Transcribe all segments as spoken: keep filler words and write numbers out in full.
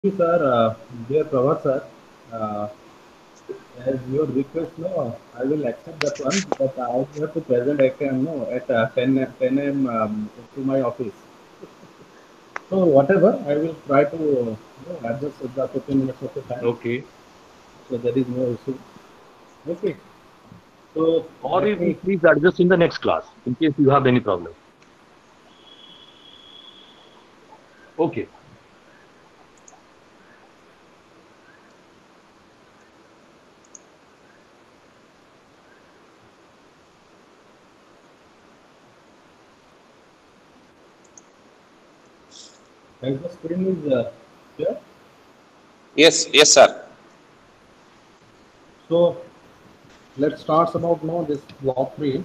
you, sir. Uh, dear Prabhat, sir. Uh, as your request, no, I will accept that one, but I have to present I can no at uh, ten a m um, to my office. So whatever, I will try to uh, no, adjust the fifteen minutes of the time. Okay. So there is no issue. Okay. So Or let you will me. please adjust in the next class in case you have any problem. Okay. As the screen is uh, here. Yes, yes, sir. So let's start about now this block three.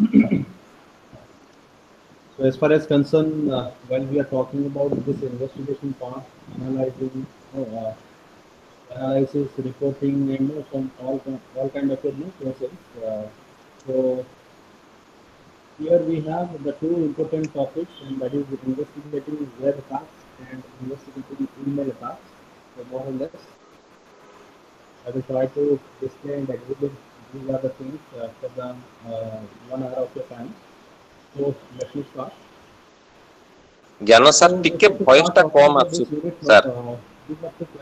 So as far as concern, uh, while we are talking about this investigation part, analyzing, you know, uh, analysis, reporting, and you know, some all ki- all kind of you know, process. Uh, so here we have the two important topics, and that is investigating web attacks and investigating email attacks. So more or less, I will try to display and exhibit these are the things uh, for the uh, one hour of your time. So let me start. Gyana sir So ଟିକେ before to voice start ଟା talking କମ about ଆସୁଛି this unit, sir. uh, we have to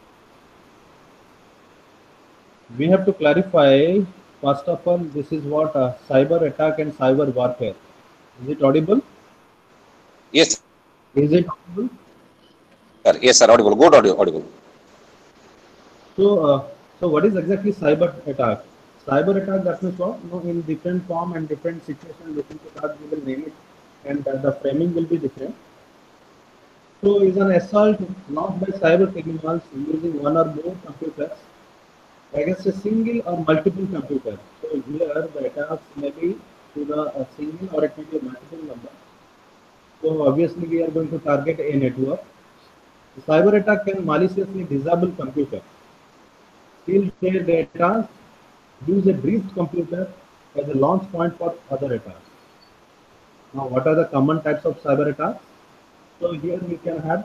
we have to clarify first of all. This is what uh, cyber attack and cyber warfare. Is it audible? Yes, Is it audible? sir. Yes, sir. Audible. Good audio. Audible. So, uh, so what is exactly cyber attack? Cyber attack, that means what? No, in different form and different situation, different attack we will name it, and uh, the framing will be different. So, is an assault launched by cyber criminals using one or more computers against a single or multiple computers. So, here the attacks may be to the a single or it may be a multiple number. So, obviously, we are going to target a network. The cyber attack can maliciously disable computer, steal their data, use a breached computer as a launch point for other attacks. Now, what are the common types of cyber attacks? So here we can have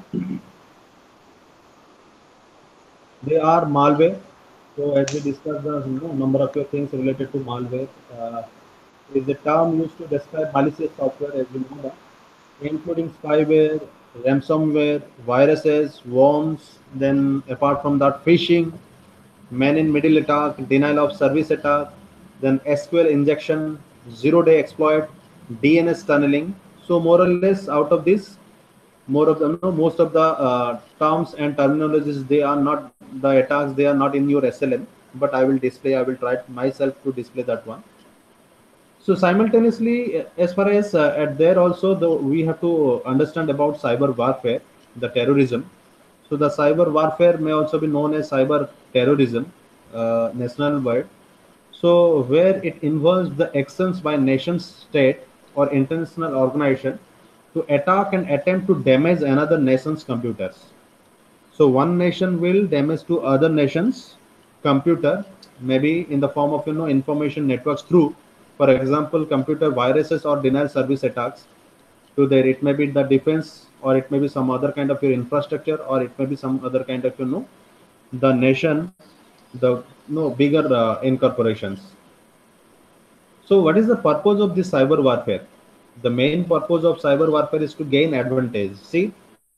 they are malware. So as we discussed, the you know, number of your things related to malware uh, is the term used to describe malicious software, as we know that, including spyware, ransomware, viruses, worms. Then apart from that, phishing, man in middle attack, denial of service attack, then S Q L injection, zero day exploit, D N S tunneling. So more or less out of this, more of the no, most of the uh, terms and terminologies they are not the attacks they are not in your S L M, but I will display. I will try myself to display that one. So simultaneously, uh, as far as uh, at there also, the, we have to understand about cyber warfare, the terrorism. So the cyber warfare may also be known as cyber terrorism, uh, national wide. So where it involves the actions by nation state or international organization to attack and attempt to damage another nation's computers. So one nation will damage to other nations computer, maybe in the form of you know information networks through, for example, computer viruses or denial service attacks. To there, it may be the defense, or it may be some other kind of your infrastructure, or it may be some other kind of you know the nation, the no bigger uh, incorporations. So, what is the purpose of this cyber warfare? The main purpose of cyber warfare is to gain advantage. See,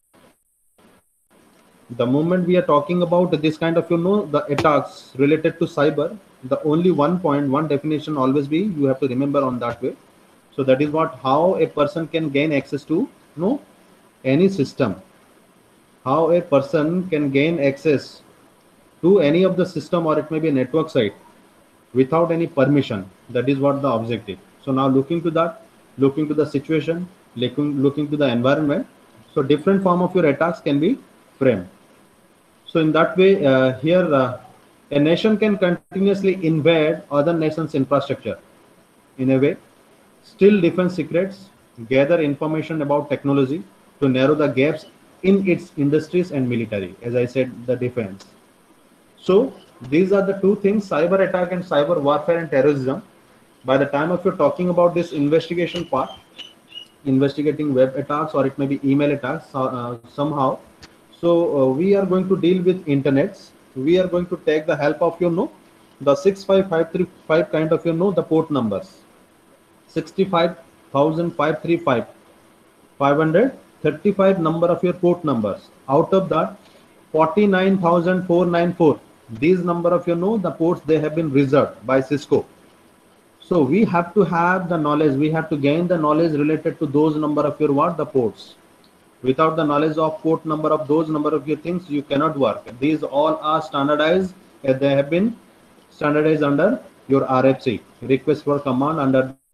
the moment we are talking about this kind of, you know, the attacks related to cyber, the only one point, one definition always be, you have to remember on that way. So that is what, how a person can gain access to, no, any system. How a person can gain access to any of the system, or it may be a network site without any permission. That is what the objective. So now looking to that, looking to the situation, looking looking to the environment. So different form of your attacks can be framed. So in that way, uh, here uh, a nation can continuously invade other nations' infrastructure in a way, still defend secrets, gather information about technology to narrow the gaps in its industries and military. As I said, the defense. So these are the two things: cyber attack and cyber warfare and terrorism. By the time of you're talking about this investigation part, investigating web attacks or it may be email attacks uh, somehow. So uh, we are going to deal with internets. We are going to take the help of you know the six five five three five kind of you know the port numbers. sixty-five thousand five hundred thirty-five, five hundred thirty-five number of your port numbers. Out of that, forty-nine thousand four hundred ninety-four. These number of you know the ports they have been reserved by Cisco. So we have to have the knowledge. We have to gain the knowledge related to those number of your what the ports. Without the knowledge of port number of those number of your things, you cannot work. These all are standardized. and They have been standardized under your R F C, request for command under the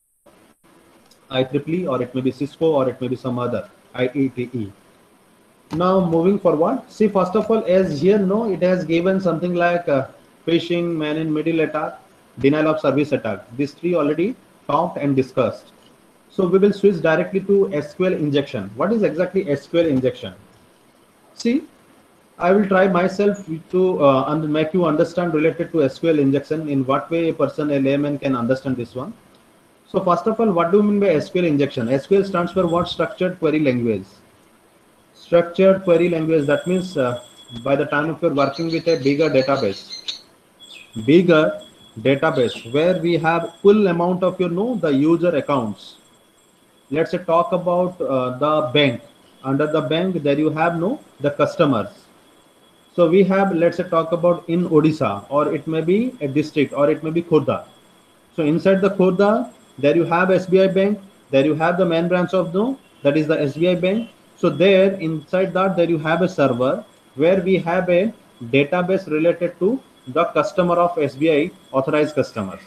I triple E, or it may be Cisco, or it may be some other I E T E. Now moving forward, see first of all, as here no, it has given something like uh, phishing, man in middle attack, denial of service attack. These three already talked and discussed. So we will switch directly to S Q L injection. What is exactly S Q L injection? See, I will try myself to uh, make you understand related to S Q L injection, in what way a person, a layman can understand this one. So first of all, what do you mean by S Q L injection? S Q L stands for what? Structured query language. Structured query language, that means uh, by the time if you're working with a bigger database, bigger database where we have full amount of you know the user accounts. Let's say talk about uh, the bank. Under the bank, there you have no the customers. So we have, let's say talk about in Odisha, or it may be a district, or it may be Khurda. So inside the Khurda, there you have S B I Bank, there you have the main branch of no, that is the S B I Bank. So there inside that, there you have a server where we have a database related to the customer of S B I authorized customers.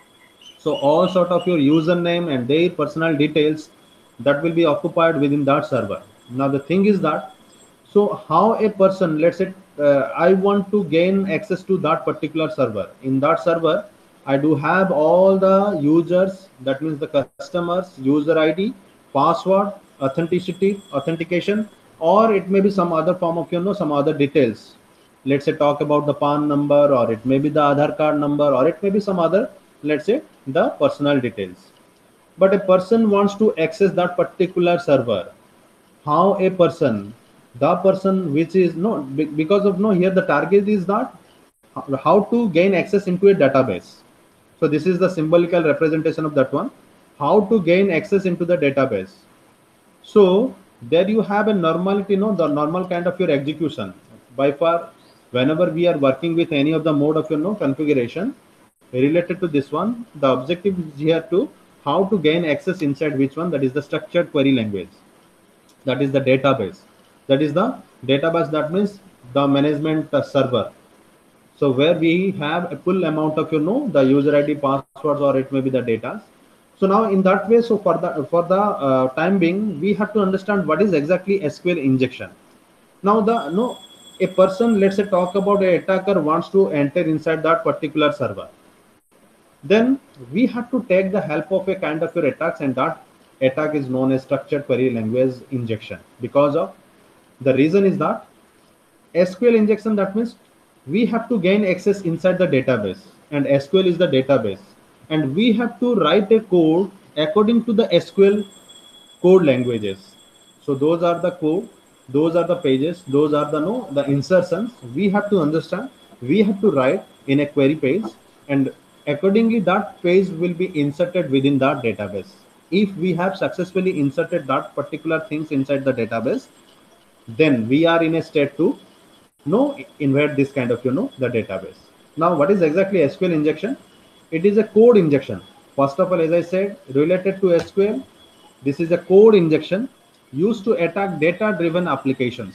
So all sort of your username and their personal details that will be occupied within that server. Now the thing is that, so how a person, let's say uh, I want to gain access to that particular server. In that server, I do have all the users, that means the customers, user I D, password, authenticity, authentication, or it may be some other form of, you know, some other details. Let's say talk about the P A N number, or it may be the Aadhaar card number, or it may be some other, let's say the personal details. But a person wants to access that particular server. How a person, the person which is no, because of no, here the target is that how to gain access into a database. So this is the symbolical representation of that one. How to gain access into the database. So there you have a normality, no, the normal kind of your execution. By far, whenever we are working with any of the mode of your no configuration related to this one, the objective is here to how to gain access inside which one, that is the structured query language. That is the database. That is the database, that means the management uh, server. So where we have a full amount of, you know, the user I D, passwords, or it may be the data. So now in that way, so for the for the uh, time being, we have to understand what is exactly S Q L injection. Now the no a person, let's say talk about a attacker wants to enter inside that particular server. Then we have to take the help of a kind of your attacks, and that attack is known as structured query language injection. Because of the reason is that S Q L injection, that means we have to gain access inside the database, and S Q L is the database, and we have to write a code according to the S Q L code languages. So those are the code, those are the pages, those are the no the insertions we have to understand, we have to write in a query page, and accordingly that page will be inserted within that database. If we have successfully inserted that particular things inside the database, then we are in a state to no invert this kind of, you know, the database. Now what is exactly S Q L injection? It is a code injection. First of all, as I said, related to S Q L, this is a code injection used to attack data driven applications,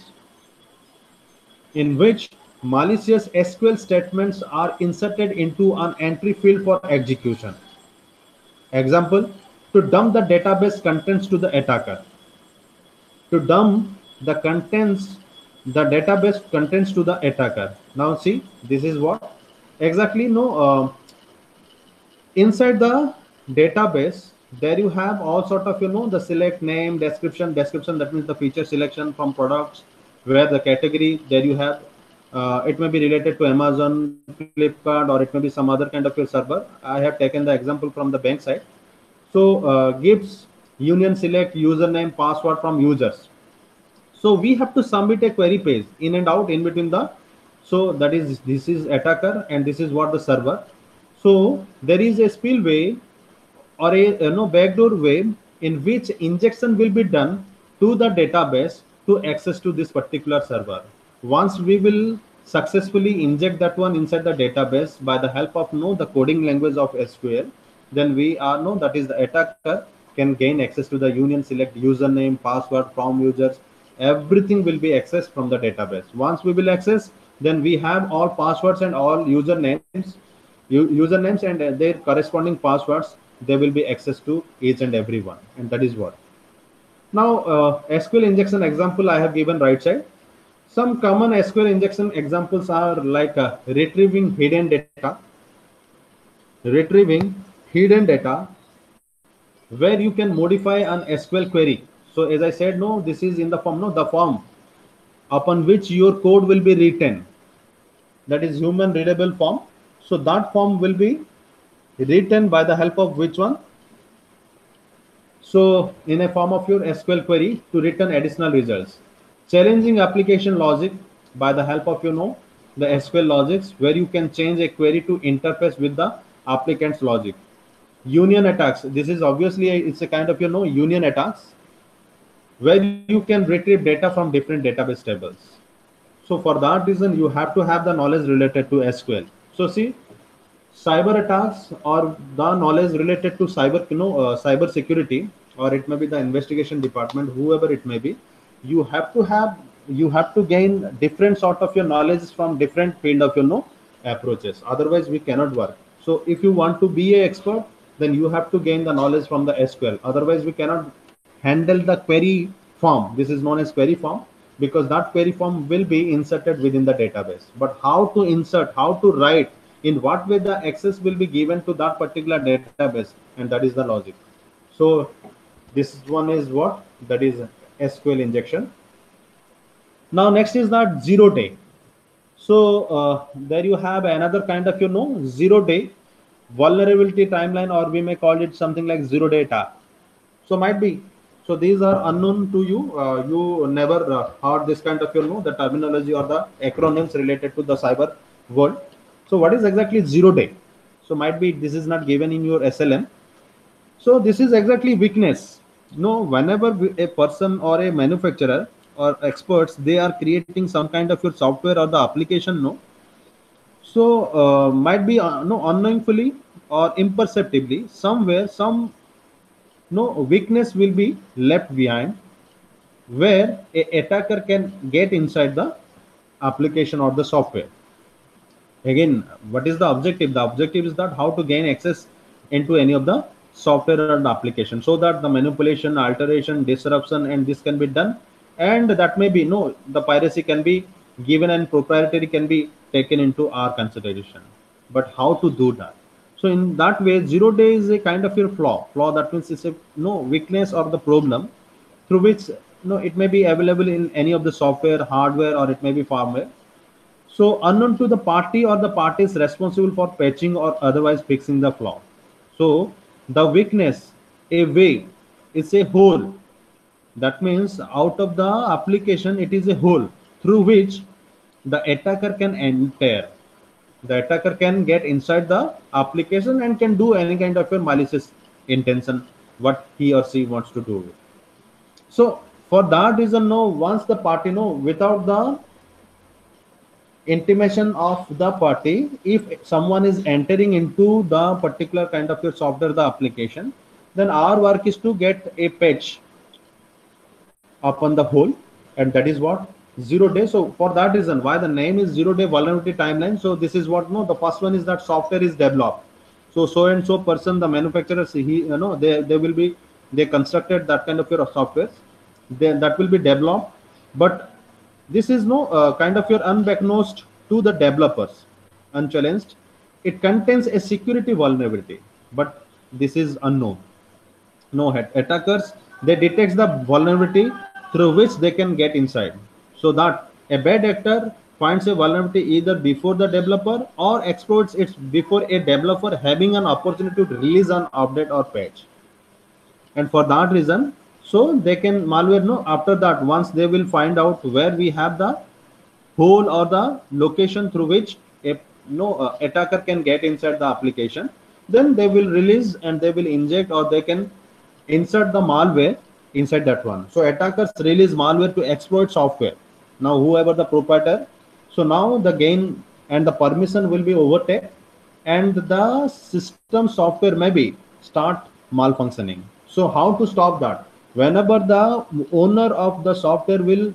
in which malicious S Q L statements are inserted into an entry field for execution. Example, to dump the database contents to the attacker. To dump the contents, the database contents to the attacker. Now see, this is what exactly no uh, inside the database, there you have all sort of, you know, the select name, description, description, that means the feature selection from products, where the category, there you have uh, it may be related to Amazon, Flipkart, or it may be some other kind of your server. I have taken the example from the bank side. So uh, gives union select username, password from users. So we have to submit a query page in and out in between the, so that is, this is attacker and this is what the server. So there is a spillway or a you know backdoor way in which injection will be done to the database to access to this particular server. Once we will successfully inject that one inside the database by the help of no the coding language of S Q L, then we are no that is the attacker can gain access to the union select username, password from users. Everything will be accessed from the database. Once we will access, then we have all passwords and all usernames, usernames and their corresponding passwords. They will be access to each and every one, and that is what. Now, uh, S Q L injection example I have given right side. Some common S Q L injection examples are like uh, retrieving hidden data, retrieving hidden data, where you can modify an S Q L query. So as I said, no, this is in the form, no, the form upon which your code will be written. That is human readable form. So that form will be written by the help of which one? So in a form of your S Q L query to return additional results. Challenging application logic by the help of you know the S Q L logics, where you can change a query to interface with the applicant's logic. Union attacks. This is obviously a, it's a kind of you know union attacks, where you can retrieve data from different database tables. So for that reason, you have to have the knowledge related to S Q L. So see, cyber attacks or the knowledge related to cyber, you know, uh, cyber security, or it may be the investigation department, whoever it may be, you have to have, you have to gain different sort of your knowledge from different field of you know approaches. Otherwise, we cannot work. So if you want to be an expert, then you have to gain the knowledge from the S Q L. Otherwise, we cannot handle the query form. This is known as query form, because that query form will be inserted within the database. But how to insert, how to write, in what way the access will be given to that particular database, and that is the logic. So this one is what? That is S Q L injection. Now next is that zero day. So uh, there you have another kind of you know zero day vulnerability timeline, or we may call it something like zero day attack. So might be, so these are unknown to you. Uh, you never uh, heard this kind of you know the terminology or the acronyms related to the cyber world. So what is exactly zero day? So might be this is not given in your S L M. So this is exactly weakness. No, whenever a person or a manufacturer or experts, they are creating some kind of your software or the application, no. So uh, might be uh, no unknowingly or imperceptibly somewhere some no weakness will be left behind, where a attacker can get inside the application or the software. Again, what is the objective? The objective is that how to gain access into any of the software and application, so that the manipulation, alteration, disruption, and this can be done, and that may be no the piracy can be given and proprietary can be taken into our consideration. But how to do that? So in that way, zero day is a kind of your flaw. Flaw, that means it's a no weakness or the problem through which no it may be available in any of the software, hardware, or it may be firmware. So unknown to the party or the parties responsible for patching or otherwise fixing the flaw. So the weakness, a way, is a hole. That means out of the application, it is a hole through which the attacker can enter. The attacker can get inside the application and can do any kind of a malicious intention, what he or she wants to do. So for that reason, no, once the party, no, without the intimation of the party, if someone is entering into the particular kind of your software, the application, then our work is to get a patch upon the whole, and that is what zero day. So for that reason, why the name is zero day vulnerability timeline. So this is what no the first one is that software is developed. So so and so person, the manufacturers, he you know they they will be they constructed that kind of your software, then that will be developed, but this is no uh, kind of your unbeknownst to the developers, unchallenged. It contains a security vulnerability, but this is unknown. No attackers, they detect the vulnerability through which they can get inside. So that a bad actor finds a vulnerability either before the developer or exploits it before a developer having an opportunity to release an update or patch. And for that reason, So they can malware no after that, once they will find out where we have the hole or the location through which a no uh, attacker can get inside the application, then they will release and they will inject or they can insert the malware inside that one. So attackers release malware to exploit software. Now whoever the proprietor, so now the gain and the permission will be overtaken and the system software maybe start malfunctioning. So how to stop that? Whenever the owner of the software will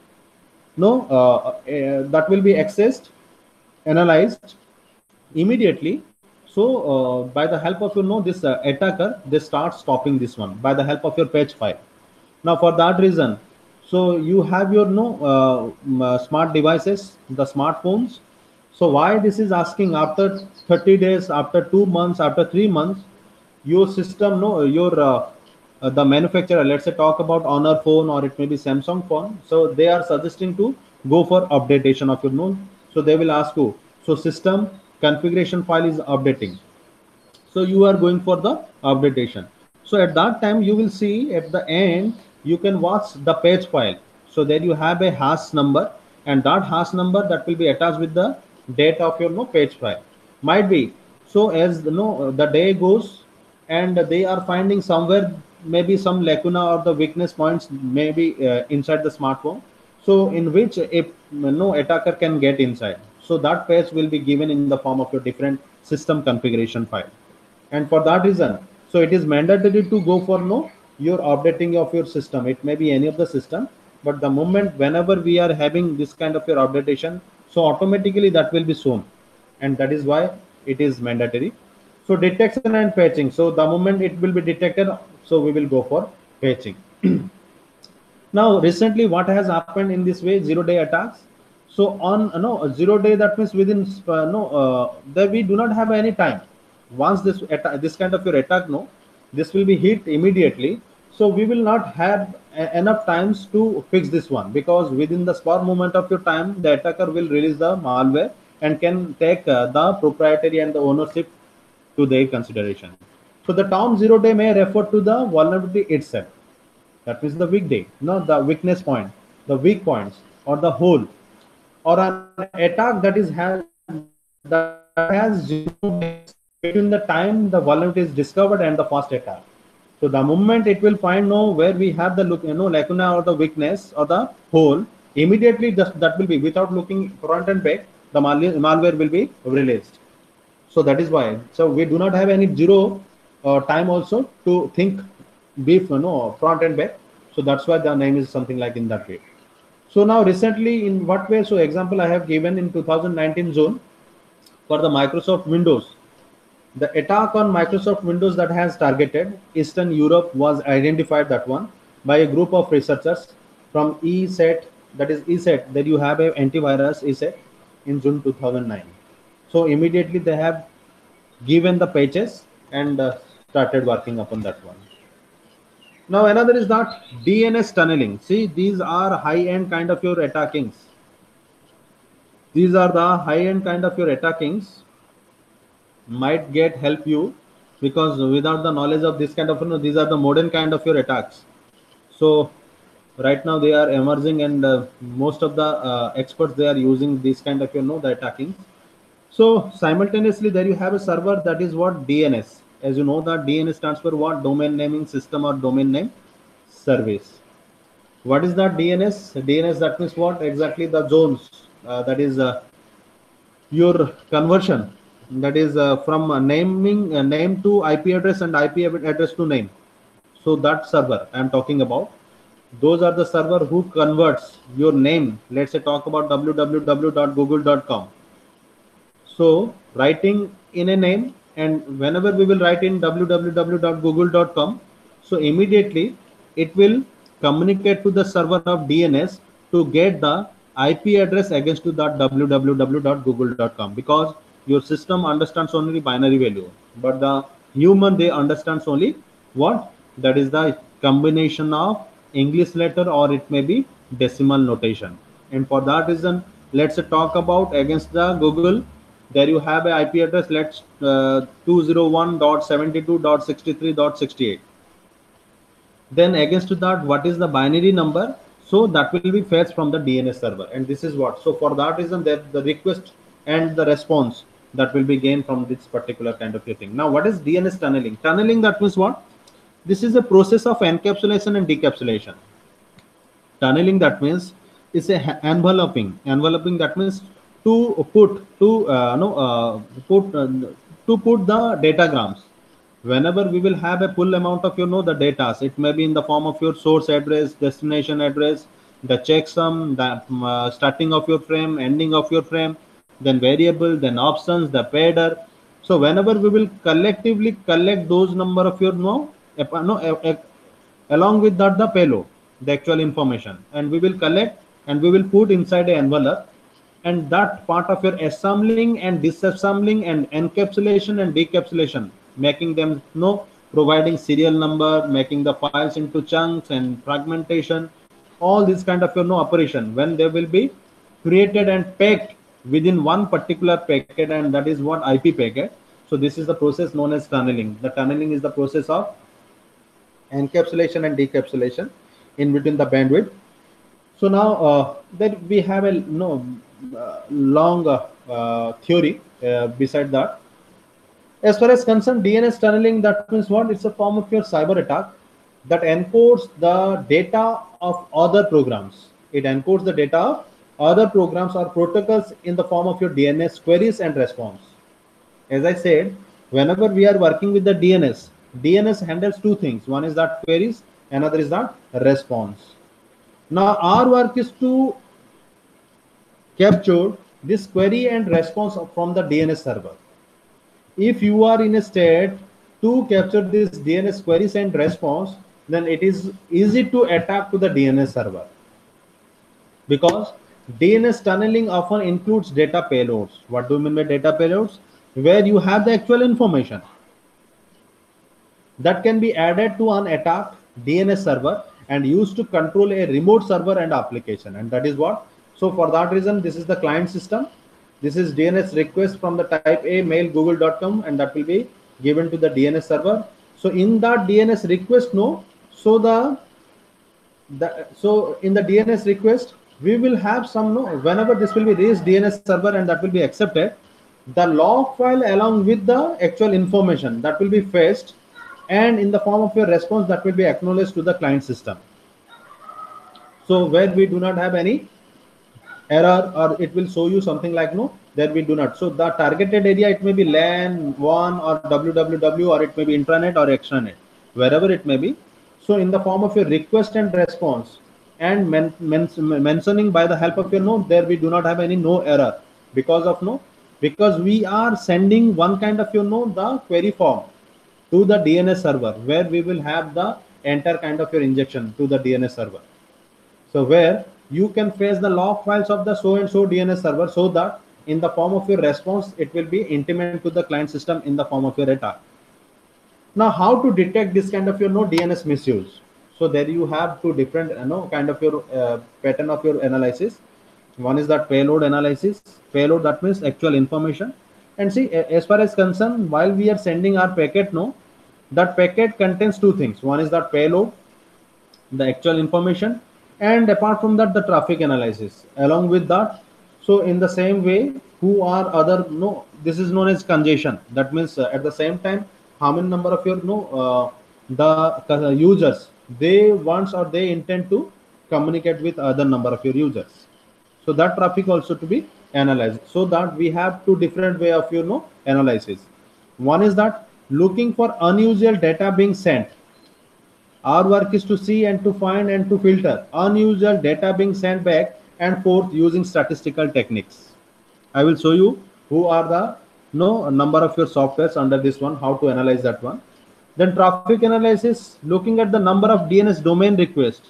no uh, uh, that will be accessed, analyzed immediately. So uh, by the help of you know this uh, attacker, they start stopping this one by the help of your patch file. Now for that reason, so you have your no uh, uh, smart devices, the smartphones. So why this is asking after thirty days, after two months, after three months, your system no your uh, uh, the manufacturer, let's say talk about Honor phone or it may be Samsung phone, so they are suggesting to go for updatation of your node. So they will ask you, so system configuration file is updating, so you are going for the updatation. So at that time you will see at the end you can watch the page file. So there you have a hash number, and that hash number that will be attached with the date of your no page file might be. So as the no the day goes and they are finding somewhere maybe some lacuna or the weakness points maybe uh, inside the smartphone, so in which a no attacker can get inside. So that page will be given in the form of your different system configuration file. And for that reason, so it is mandatory to go for no your updating of your system. It may be any of the system, but the moment whenever we are having this kind of your updatation, so automatically that will be shown, and that is why it is mandatory. So detection and patching, so the moment it will be detected, so we will go for patching. Now recently what has happened in this way, zero day attacks. So on no zero day, that means within uh, no uh, that we do not have any time. Once this attack, this kind of your attack no this will be hit immediately, so we will not have a, enough times to fix this one, because within the spur moment of your time the attacker will release the malware and can take uh, the proprietary and the ownership to their consideration. So the term zero day may refer to the vulnerability itself, that means the weak day, no the weakness point, the weak points or the hole, or an attack that is has that has zero days between the time the vulnerability is discovered and the first attack. So the moment it will find no where we have the look you know lacuna or the weakness or the hole, immediately just that will be without looking front and back, the malware will be released. So that is why, so we do not have any zero uh, time also to think beef you know front and back. So that's why the name is something like in that way. So now recently in what way? So example I have given in two thousand nineteen June for the Microsoft Windows. The attack on Microsoft Windows that has targeted Eastern Europe was identified, that one, by a group of researchers from E S E T, that is E S E T, that you have a antivirus E S E T in June two thousand nine. So immediately they have given the patches and uh, started working upon that one. Now another is that D N S tunneling. See, these are high-end kind of your attackings. These are the high-end kind of your attackings. Might get help you, because without the knowledge of this kind of you know, these are the modern kind of your attacks. So right now they are emerging, and uh, most of the uh, experts, they are using this kind of you know the attacking. So simultaneously there you have a server, that is what D N S. As you know that D N S stands for what? Domain naming system or domain name service. What is that D N S? D N S, that means what? Exactly the zones, uh, that is uh, your conversion, that is uh, from uh, naming uh, name to I P address and I P address to name. So that server I am talking about, those are the server who converts your name. Let's say talk about w w w dot google dot com. So writing in a name, and whenever we will write in w w w dot google dot com, so immediately it will communicate to the server of D N S to get the I P address against to that w w w dot google dot com, because your system understands only binary value, but the human, they understands only what? That is the combination of English letter or it may be decimal notation. And for that reason, let's talk about against the Google. There you have a I P address, let's uh, two oh one dot seventy-two dot sixty-three dot sixty-eight. Then against that, what is the binary number? So that will be fetched from the D N S server, and this is what. So for that reason, that the request and the response that will be gained from this particular kind of a thing. Now, what is D N S tunneling? Tunneling, that means what? This is a process of encapsulation and decapsulation. Tunneling, that means is a ha- enveloping. Enveloping, that means to put to uh, no uh, put uh, to put the datagrams. Whenever we will have a full amount of you know the data, it may be in the form of your source address, destination address, the checksum, the um, uh, starting of your frame, ending of your frame, then variable, then options, the pader. So whenever we will collectively collect those number of your no, ep- no e- e- along with that the payload, the actual information, and we will collect and we will put inside an envelope, and that part of your assembling and disassembling and encapsulation and decapsulation, making them you know providing serial number, making the files into chunks and fragmentation, all this kind of you know operation, when they will be created and packed within one particular packet, and that is what I P packet. So this is the process known as tunneling. The tunneling is the process of encapsulation and decapsulation in between the bandwidth. So now uh, that we have a no uh, long uh, uh, theory uh, beside that. As far as concerned, D N S tunneling, that means what? It's a form of your cyber attack that encodes the data of other programs. It encodes the data of other programs or protocols in the form of your D N S queries and response. As I said, whenever we are working with the D N S, D N S handles two things. One is that queries, another is that response. Now our work is to capture this query and response from the D N S server. If you are in a state to capture this D N S queries and response, then it is easy to attack to the D N S server, because D N S tunneling often includes data payloads. What do you mean by data payloads? Where you have the actual information that can be added to an attacked D N S server and used to control a remote server and application. And that is what. So for that reason, this is the client system. This is D N S request from the type A mail google dot com, and that will be given to the D N S server. So in that D N S request, no, so the, the so in the D N S request, we will have some no, whenever this will be raised D N S server and that will be accepted, the log file along with the actual information that will be fetched, and in the form of a response that will be acknowledged to the client system. So where we do not have any error, or it will show you something like no, there we do not. So the targeted area, it may be LAN one or W W W, or it may be intranet or extranet, wherever it may be. So in the form of your request and response and men, men, mentioning by the help of your node, there we do not have any no error, because of no, because we are sending one kind of your node, the query form, to the D N S server, where we will have the entire kind of your injection to the D N S server. So where you can fetch the log files of the so and so D N S server, so that in the form of your response, it will be intimate to the client system in the form of your attack. Now, how to detect this kind of your no D N S misuse? So there you have two different you know kind of your uh, pattern of your analysis. One is that payload analysis. Payload, that means actual information. And see, as far as concerned, while we are sending our packet, no, that packet contains two things. One is that payload, the actual information, and apart from that, the traffic analysis along with that. So in the same way, who are other no, this is known as congestion. That means uh, at the same time, how many number of your no uh, the uh, users they wants or they intend to communicate with other number of your users. So that traffic also to be analyzed. So that we have two different way of you know analysis. One is that looking for unusual data being sent. Our work is to see and to find and to filter unusual data being sent back and forth using statistical techniques. I will show you who are the no number of your softwares under this one, how to analyze that one. Then traffic analysis, looking at the number of D N S domain requests.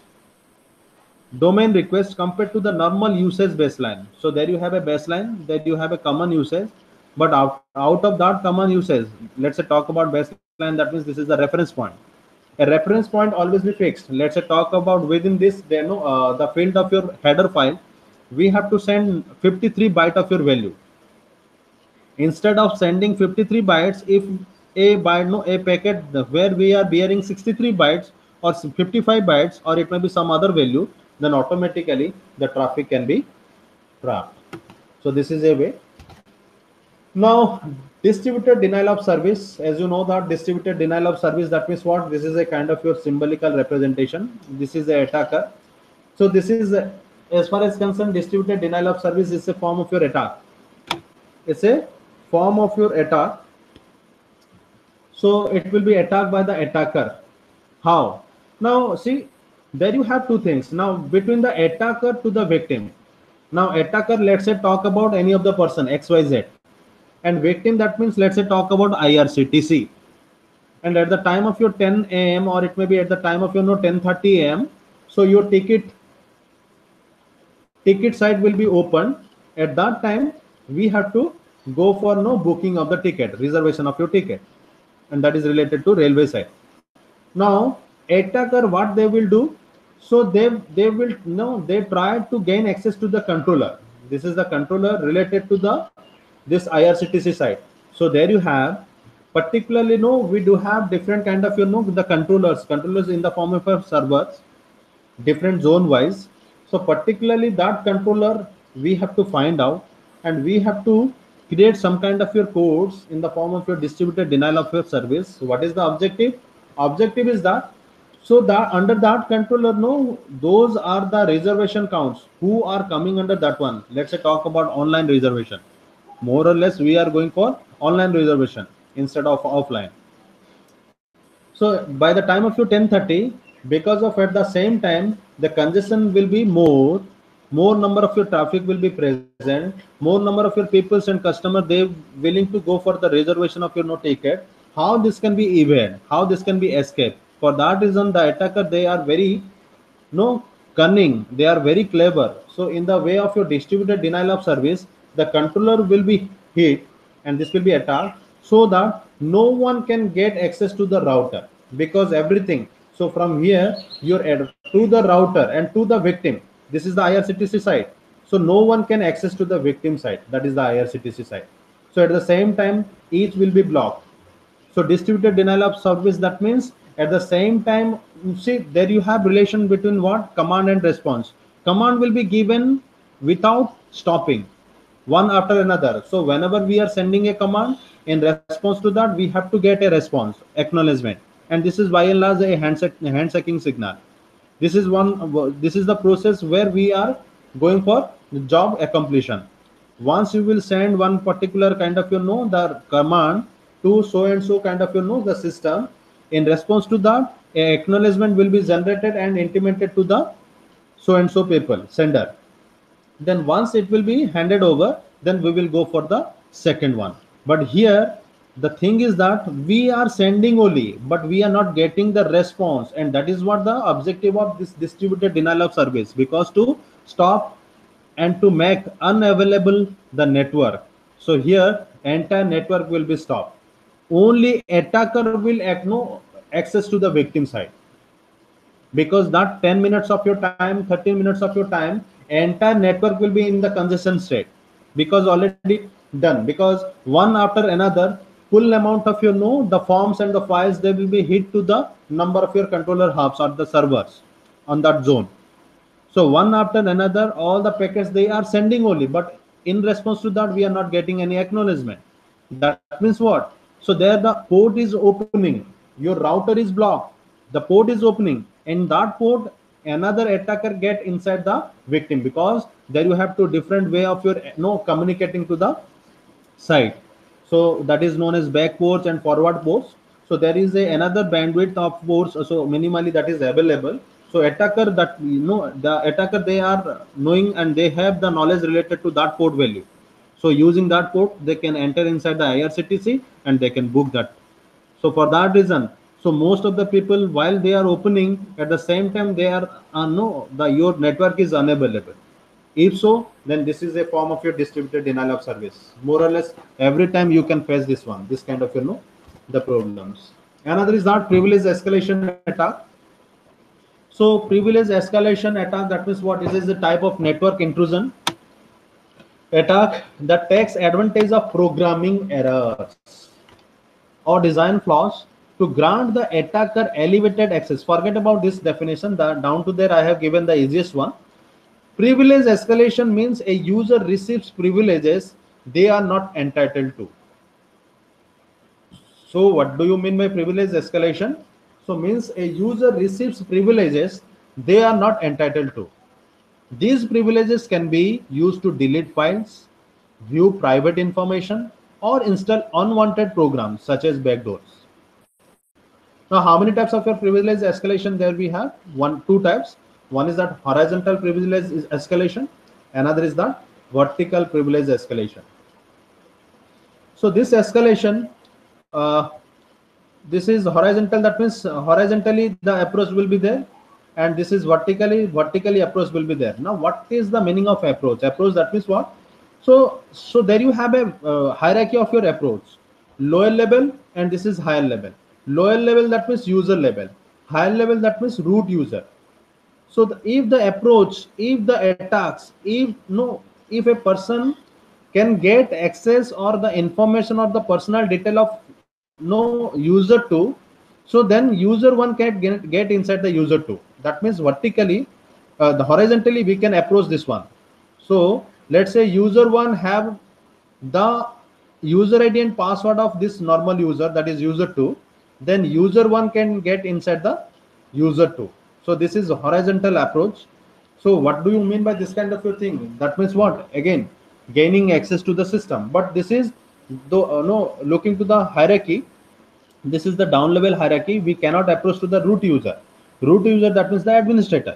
Domain requests compared to the normal usage baseline. So there you have a baseline, there you have a common usage, but out, out of that common usage, let's say talk about baseline, that means this is the reference point. A reference point always be fixed. Let's say talk about within this, there no uh, the field of your header file, we have to send fifty-three byte of your value. Instead of sending fifty-three bytes, if a byte no a packet where we are bearing sixty-three bytes, or fifty-five bytes, or it may be some other value, then automatically the traffic can be trapped. So this is a way. Now, distributed denial of service, as you know that distributed denial of service, that means what? This is a kind of your symbolical representation. This is a attacker. So this is, uh, as far as concerned, distributed denial of service is a form of your attack. It's a form of your attack. So it will be attacked by the attacker. How? Now see, there you have two things. Now between the attacker to the victim. Now attacker, let's say talk about any of the person X Y Z, and victim, that means let's say talk about I R C T C. And at the time of your ten A M or it may be at the time of your no ten thirty A M, so your ticket ticket site will be open. At that time, we have to go for no booking of the ticket, reservation of your ticket, and that is related to railway side. Now attacker, what they will do? So they they will no they try to gain access to the controller. This is the controller related to the this I R C T C site. So there you have, particularly no we do have different kind of you know the controllers controllers in the form of a servers, different zone wise. So particularly that controller we have to find out, and we have to create some kind of your codes in the form of your distributed denial of your service. So what is the objective? Objective is that, so that under that controller, no, those are the reservation counts who are coming under that one. Let's say talk about online reservation. More or less, we are going for online reservation instead of offline. So by the time of your ten thirty, because of at the same time, the congestion will be more, more number of your traffic will be present, more number of your peoples and customer, they willing to go for the reservation of your no ticket. How this can be evaded? How this can be escaped? For that reason, the attacker, they are very no cunning, they are very clever. So in the way of your distributed denial of service, the controller will be hit and this will be attacked, so that no one can get access to the router, because everything, so from here you're to the router and to the victim, this is the I R C T C site, so no one can access to the victim site, that is the I R C T C site. So at the same time, each will be blocked. So distributed denial of service, that means at the same time, see, there you have relation between what? Command and response. Command will be given without stopping, one after another. So whenever we are sending a command, in response to that, we have to get a response, acknowledgement. And this is by and large a handshaking signal. This is one, this is the process where we are going for the job accomplishment. Once you will send one particular kind of, you know, the command to so and so kind of, you know, the system, in response to that, a acknowledgement will be generated and intimated to the so and so people, sender. Then once it will be handed over, then we will go for the second one. But here the thing is that we are sending only, but we are not getting the response, and that is what the objective of this distributed denial of service, because to stop and to make unavailable the network. So here entire network will be stopped. Only attacker will have no access to the victim side, because that ten minutes of your time, thirteen minutes of your time, entire network will be in the congestion state, because already done, because one after another, full amount of your know the forms and the files, they will be hit to the number of your controller hubs or the servers on that zone. So one after another, all the packets they are sending only, but in response to that, we are not getting any acknowledgement. That means what? So there the port is opening, your router is blocked, the port is opening, and that port another attacker get inside the victim, because there you have two different way of your you know, communicating to the site. So that is known as back ports and forward ports. So there is a another bandwidth of ports, so minimally that is available. So attacker, that you know the attacker, they are knowing and they have the knowledge related to that port value. So using that port, they can enter inside the I R C T C and they can book that. So for that reason, so most of the people, while they are opening, at the same time they are uh, no the your network is unavailable. If so, then this is a form of your distributed denial of service. More or less every time you can face this one, this kind of you know the problems. Another is that privilege escalation attack. So privilege escalation attack, that means what? This is a type of network intrusion attack that takes advantage of programming errors or design flaws to grant the attacker elevated access. Forget about this definition. The, down to there I have given the easiest one. Privilege escalation means a user receives privileges they are not entitled to. So what do you mean by privilege escalation? So means a user receives privileges they are not entitled to. These privileges can be used to delete files, view private information, or install unwanted programs such as backdoors. Now, how many types of your privilege escalation there we have? One, two types. One is that horizontal privilege escalation. Another is that vertical privilege escalation. So this escalation, uh, this is horizontal. That means horizontally the approach will be there, and this is vertically vertically approach will be there. Now, what is the meaning of approach? Approach, that means what? So, so there you have a uh, hierarchy of your approach. Lower level, and this is higher level. Lower level, that means user level. Higher level, that means root user. So the, if the approach, if the attacks, if no, if a person can get access or the information or the personal detail of no user two, so then user one can get, get inside the user two. That means vertically, uh, the horizontally we can approach this one. So let's say user one have the user I D and password of this normal user, that is user two, then user one can get inside the user two. So this is a horizontal approach. So what do you mean by this kind of a thing? That means what? Again, gaining access to the system. But this is though uh, no looking to the hierarchy. This is the down level hierarchy. We cannot approach to the root user. Root user, that means the administrator.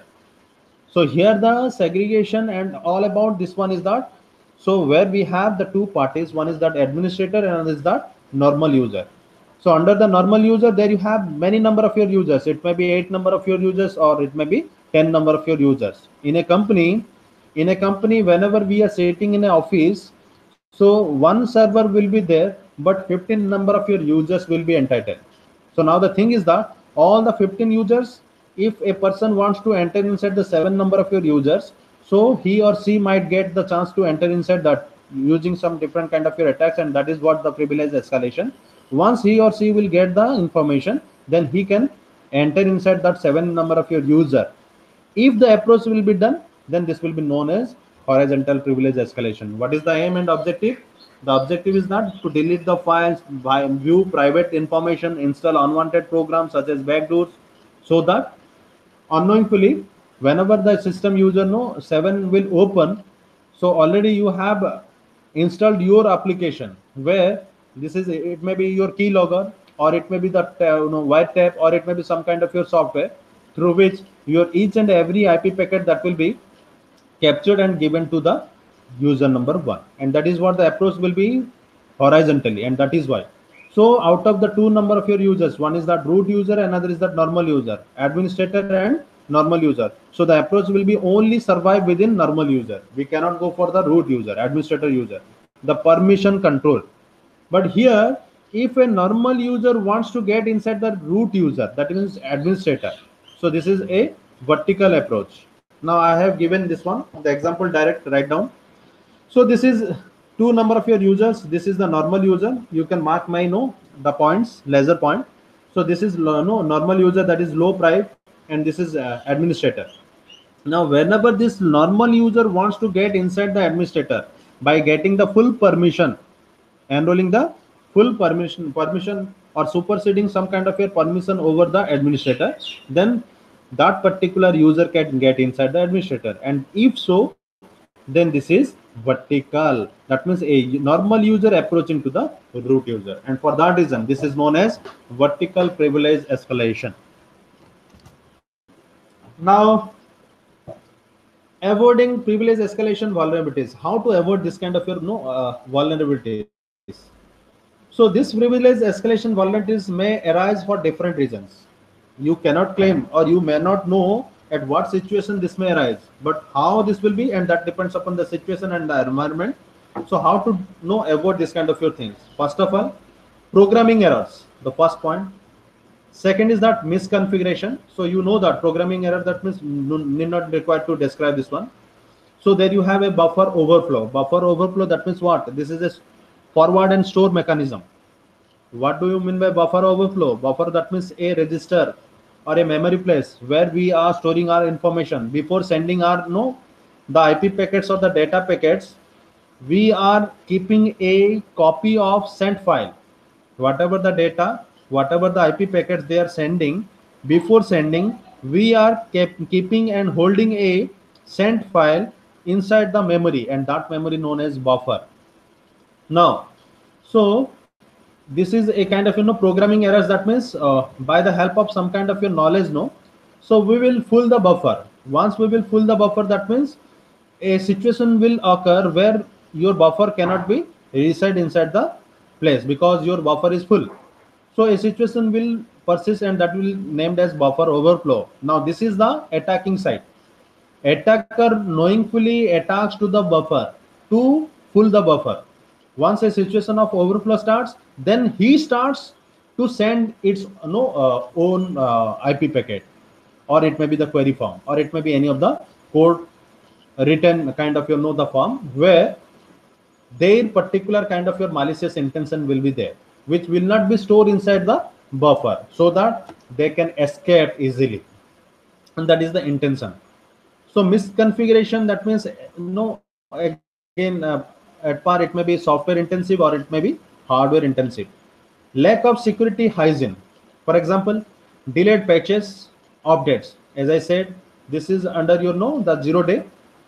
So here the segregation and all about this one is that. So where we have the two parties, one is that administrator and another is that normal user. So under the normal user, there you have many number of your users. It may be eight number of your users, or it may be ten number of your users. In a company, in a company, whenever we are sitting in an office, so one server will be there, but fifteen number of your users will be entitled. So now the thing is that all the fifteen users, if a person wants to enter inside the seven number of your users, so he or she might get the chance to enter inside that using some different kind of your attacks, and that is what the privilege escalation. Once he or she will get the information, then he can enter inside that seven number of your user. If the approach will be done, then this will be known as horizontal privilege escalation. What is the aim and objective? The objective is that to delete the files, view private information, install unwanted programs such as backdoors, so that unknowingly, whenever the system user know seven will open, so already you have installed your application where this is, it may be your keylogger, or it may be the uh, you know, white tap, or it may be some kind of your software through which your each and every I P packet that will be captured and given to the user number one. And that is what the approach will be horizontally, and that is why. So out of the two number of your users, one is that root user, another is that normal user, administrator and normal user. So the approach will be only survive within normal user. We cannot go for the root user, administrator user, the permission control. But here, if a normal user wants to get inside the root user, that means administrator. So this is a vertical approach. Now I have given this one, the example direct write down. So this is two number of your users. This is the normal user. You can mark my no the points, laser point. So this is no normal user, that is low price, and this is uh, administrator. Now whenever this normal user wants to get inside the administrator by getting the full permission, enrolling the full permission permission or superseding some kind of a permission over the administrator, then that particular user can get inside the administrator. And if so, then this is vertical. That means a normal user approaching to the root user, and for that reason this is known as vertical privilege escalation. Now, avoiding privilege escalation vulnerabilities. How to avoid this kind of your no uh, vulnerabilities? So this privilege escalation vulnerabilities may arise for different reasons. You cannot claim, or you may not know at what situation this may arise, but how this will be, and that depends upon the situation and the environment. So how to know avoid this kind of your things? First of all, programming errors, the first point. Second is that misconfiguration. So you know that programming error, that means need not required to describe this one. So there you have a buffer overflow. Buffer overflow, that means what? This is a forward and store mechanism. What do you mean by buffer overflow? Buffer, that means a register or a memory place where we are storing our information before sending our no the I P packets or the data packets. We are keeping a copy of sent file. Whatever the data, whatever the I P packets they are sending, before sending, we are kept keeping and holding a sent file inside the memory, and that memory known as buffer. Now, so this is a kind of you know programming errors. That means uh, by the help of some kind of your knowledge, no. So we will fill the buffer. Once we will fill the buffer, that means a situation will occur where your buffer cannot be reside inside the place because your buffer is full. So a situation will persist, and that will named as buffer overflow. Now this is the attacking side. Attacker knowingly attacks to the buffer to fill the buffer. Once a situation of overflow starts, then he starts to send its no uh, own uh, I P packet, or it may be the query form, or it may be any of the code written kind of you know the form where their particular kind of your malicious intention will be there, which will not be stored inside the buffer, so that they can escape easily, and that is the intention. So misconfiguration, that means no again uh, at par it may be software intensive or it may be hardware intensive. Lack of security hygiene, for example, delayed patches, updates. As I said, this is under your know the zero day.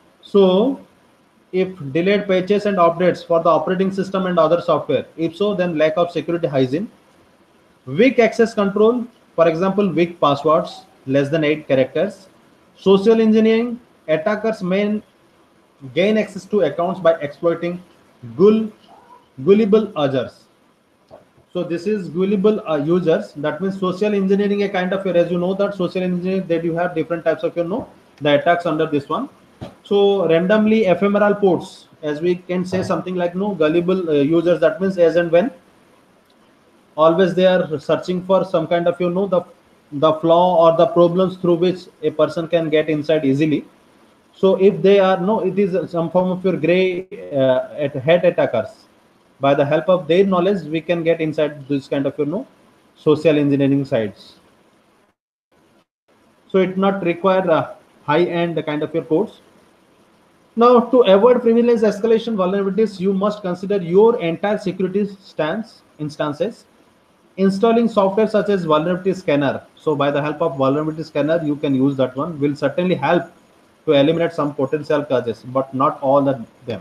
So if delayed patches and updates for the operating system and other software, if so, then lack of security hygiene. Weak access control, for example, weak passwords, less than eight characters. Social engineering, attackers may gain access to accounts by exploiting gull, gullible users. So this is gullible uh, users. That means social engineering, a kind of, as you know that social engineering, that you have different types of you know the attacks under this one. So randomly ephemeral ports, as we can say something like no gullible uh, users. That means as and when always they are searching for some kind of you know the the flaw or the problems through which a person can get inside easily. So if they are no, it is some form of your gray uh, at head attackers. By the help of their knowledge, we can get inside this kind of you know social engineering sites. So it not require uh, high end kind of your codes. Now, to avoid privilege escalation vulnerabilities, you must consider your entire security stance instances. Installing software such as vulnerability scanner. So by the help of vulnerability scanner, you can use that one, will certainly help to eliminate some potential causes, but not all of them.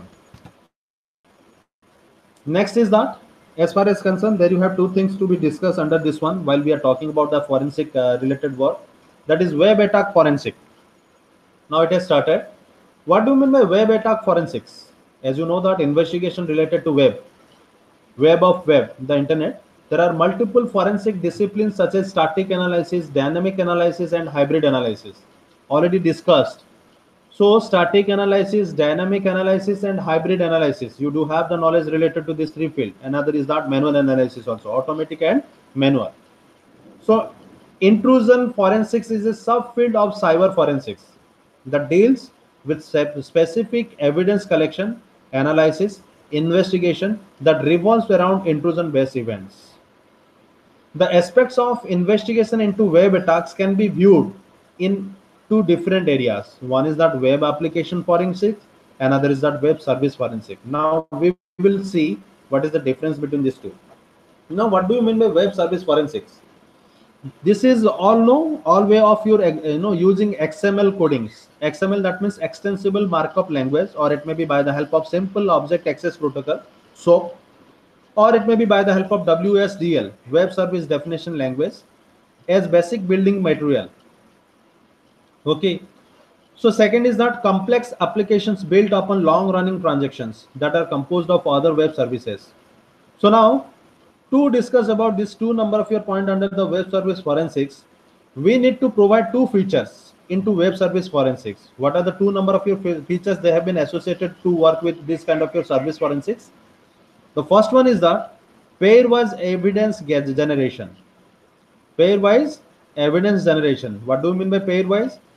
Next is that, as far as concerned, there you have two things to be discussed under this one while we are talking about the forensic uh, related work. That is web attack forensic. Now it has started. What do you mean by web attack forensics? As you know that investigation related to web, web of web, the internet, there are multiple forensic disciplines such as static analysis, dynamic analysis, and hybrid analysis. Already discussed. So static analysis, dynamic analysis, and hybrid analysis. You do have the knowledge related to these three fields. Another is that manual analysis also, automatic and manual. So intrusion forensics is a subfield of cyber forensics that deals with specific evidence collection, analysis, investigation that revolves around intrusion-based events. The aspects of investigation into web attacks can be viewed in two different areas. One is that web application forensics, another is that web service forensic. Now we will see what is the difference between these two. Now, what do you mean by web service forensics? This is all no all way of your you know using X M L codings. X M L, that means extensible markup language, or it may be by the help of simple object access protocol, SOAP, or it may be by the help of W S D L, web service definition language, as basic building material. Okay. So second is that complex applications built upon long running transactions that are composed of other web services. So now, to discuss about this two number of your point under the web service forensics, we need to provide two features into web service forensics. What are the two number of your features they have been associated to work with this kind of your service forensics? The first one is that pairwise evidence generation. Pairwise evidence generation. What do you mean by pairwise?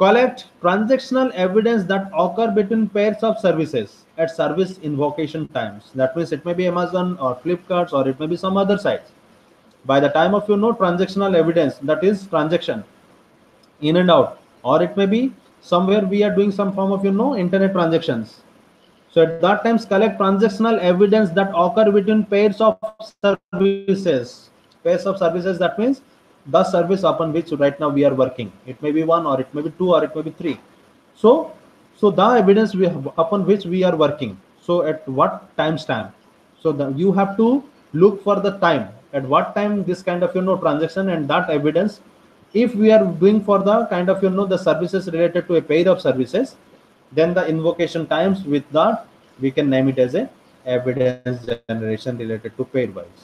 collect transactional evidence that occur between pairs of services at service invocation times. That means it may be Amazon or Flipkart or it may be some other sites. By the time of you know transactional evidence, that is transaction in and out, or it may be somewhere we are doing some form of you know internet transactions. So at that times collect transactional evidence that occur between pairs of services. Pairs of services, that means the service upon which right now we are working. It may be one or it may be two or it may be three. So so the evidence we have upon which we are working. So at what timestamp? So the, you have to look for the time. At what time this kind of you know transaction and that evidence. If we are doing for the kind of you know the services related to a pair of services, then the invocation times with that we can name it as a evidence generation related to pairwise.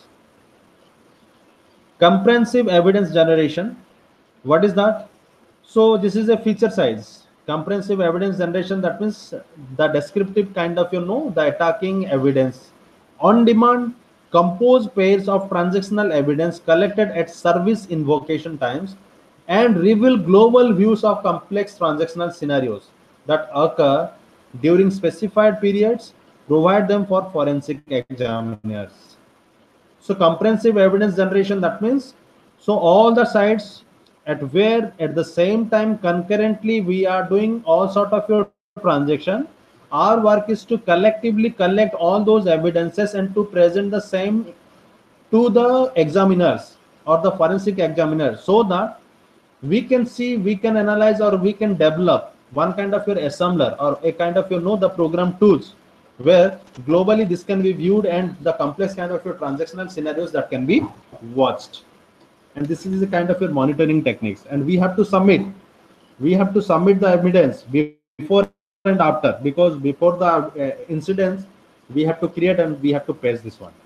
Comprehensive evidence generation, what is that? So this is a feature size. Comprehensive evidence generation, that means the descriptive kind of you know the attacking evidence. On demand compose pairs of transactional evidence collected at service invocation times and reveal global views of complex transactional scenarios that occur during specified periods, provide them for forensic examiners. So comprehensive evidence generation, that means so all the sites at where at the same time concurrently we are doing all sort of your transaction, our work is to collectively collect all those evidences and to present the same to the examiners or the forensic examiners, so that we can see, we can analyze, or we can develop one kind of your assembler or a kind of you know the program tools where globally this can be viewed and the complex kind of your transactional scenarios that can be watched. And this is the kind of your monitoring techniques, and we have to submit we have to submit the evidence before and after, because before the uh, incidents we have to create and we have to paste this one.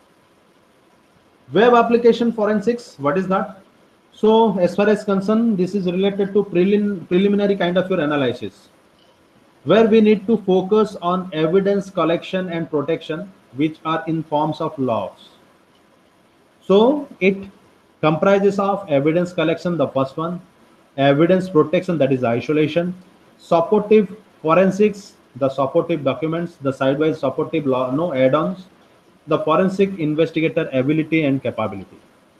Web application forensics, what is that? So as far as concerned, this is related to prelim preliminary kind of your analysis, where we need to focus on evidence collection and protection, which are in forms of logs. So it comprises of evidence collection, the first one, evidence protection, that is isolation, supportive forensics, the supportive documents, the sidewise supportive law, no add-ons, the forensic investigator ability and capability.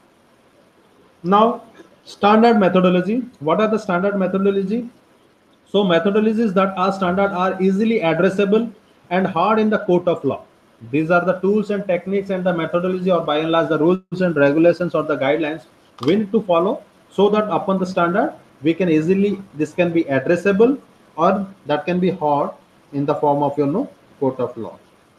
Now, standard methodology. What are the standard methodology? So methodologies that are standard are easily addressable and hard in the court of law. These are the tools and techniques and the methodology, or by and large the rules and regulations or the guidelines we need to follow, so that upon the standard we can easily, this can be addressable or that can be hard in the form of you know court of law.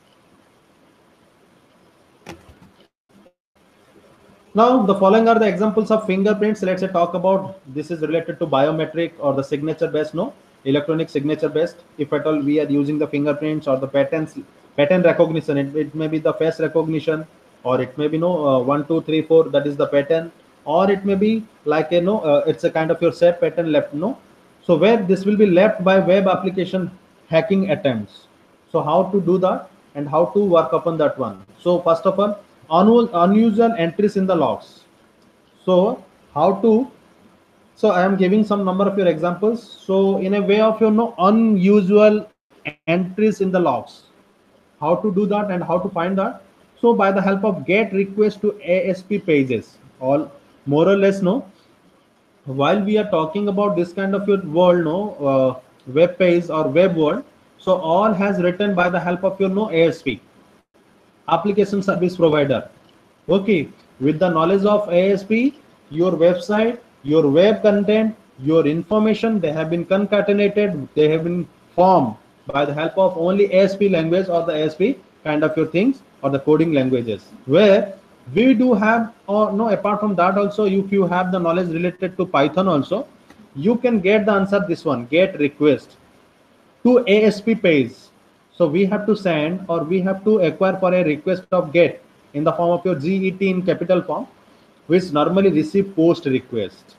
Now the following are the examples of fingerprints. Let's say talk about, this is related to biometric or the signature based, no electronic signature based. If at all we are using the fingerprints or the patterns, pattern recognition, it, it may be the face recognition, or it may be no uh, one two three four, that is the pattern, or it may be like you know uh, it's a kind of your set pattern left, no. So where this will be left by web application hacking attempts. So how to do that and how to work upon that one. So first of all, unusual entries in the logs. So how to, so I am giving some number of your examples. So in a way of you know unusual entries in the logs, how to do that and how to find that. So by the help of get request to A S P pages, all more or less, no, while we are talking about this kind of your world, no uh, web page or web world, so all has written by the help of your no A S P, application service provider. Okay, with the knowledge of A S P, your website, your web content, your information, they have been concatenated, they have been formed by the help of only A S P language or the A S P kind of your things or the coding languages, where we do have, or no, apart from that also, if you have the knowledge related to Python also, you can get the answer, this one, get request to A S P page. So we have to send, or we have to acquire for a request of get in the form of your G E T in capital form, which normally receive post request.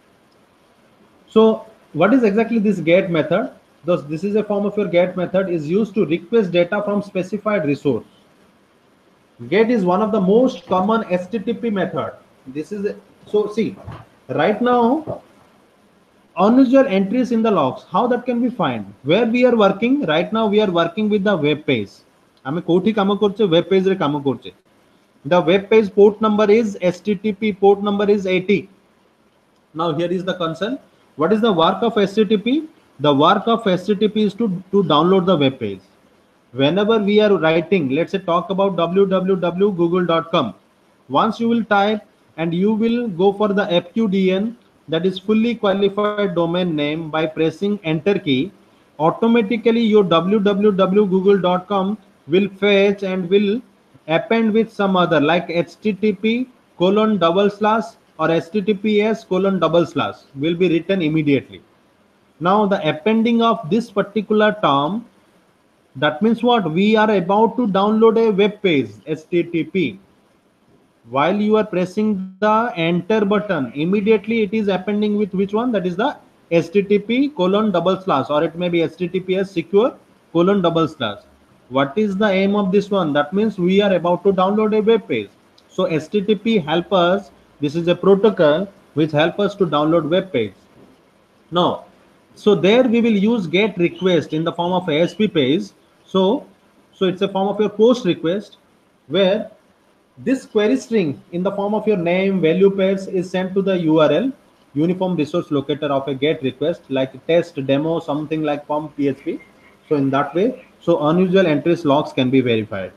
So what is exactly this get method? Thus this is a form of your get method, is used to request data from specified resource. Get is one of the most common H T T P method. This is a, so see right now unusual entries in the logs, how that can be find? Where we are working right now, we are working with the web page. Ame koti kamo korche, web page re kamo korche. The web page port number is H T T P port number is eighty. Now here is the concern. What is the work of H T T P? The work of H T T P is to, to download the web page. Whenever we are writing, let's say talk about w w w dot google dot com. Once you will type and you will go for the F Q D N, that is fully qualified domain name, by pressing enter key, automatically your w w w dot google dot com will fetch and will append with some other like H T T P colon double slash or H T T P S colon double slash will be written immediately. Now the appending of this particular term, that means what? We are about to download a web page, H T T P. While you are pressing the enter button, immediately it is appending with which one? That is the H T T P colon double slash, or it may be H T T P S secure colon double slash. What is the aim of this one? That means we are about to download a web page. So H T T P help us. This is a protocol which help us to download web page. Now, so there we will use get request in the form of A S P page. So, so it's a form of your post request where this query string in the form of your name, value pairs is sent to the U R L, uniform resource locator of a get request, like test, demo, something like form P H P. So in that way, so unusual entries logs can be verified.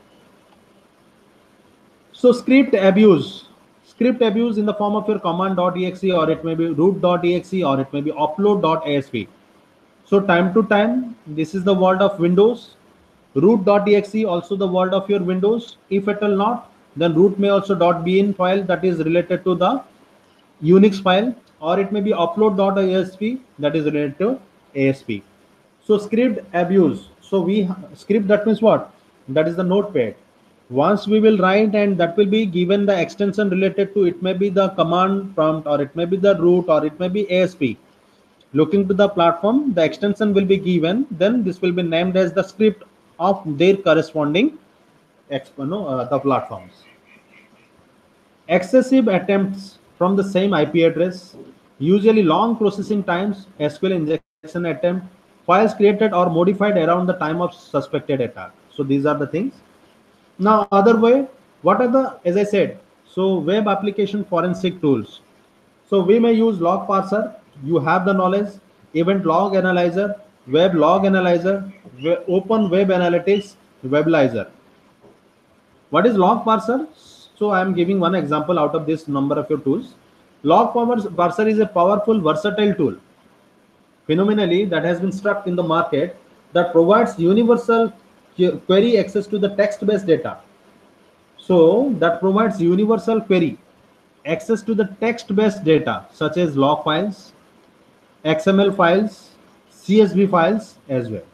So script abuse, script abuse in the form of your command.exe, or it may be root.exe, or it may be upload.asp. So time to time, this is the world of Windows. Root.exe also the world of your Windows. If at all not, then root may also .bin file that is related to the Unix file, or it may be upload.asp that is related to A S P. So script abuse. So we script, that means what? That is the notepad. Once we will write and that will be given the extension related to, it may be the command prompt, or it may be the root, or it may be A S P. Looking to the platform, the extension will be given, then this will be named as the script of their corresponding no, uh, the platforms. Excessive attempts from the same I P address, usually long processing times, S Q L injection attempt, files created or modified around the time of suspected attack. So these are the things. Now other way, what are the, as I said, so web application forensic tools. So we may use log parser, you have the knowledge, event log analyzer, web log analyzer, open web analytics, Weblizer. What is log parser? So I am giving one example out of this number of your tools. Log parser is a powerful, versatile tool, phenomenally that has been struck in the market, that provides universal query access to the text-based data. So that provides universal query access to the text-based data such as log files, X M L files, C S V files as well.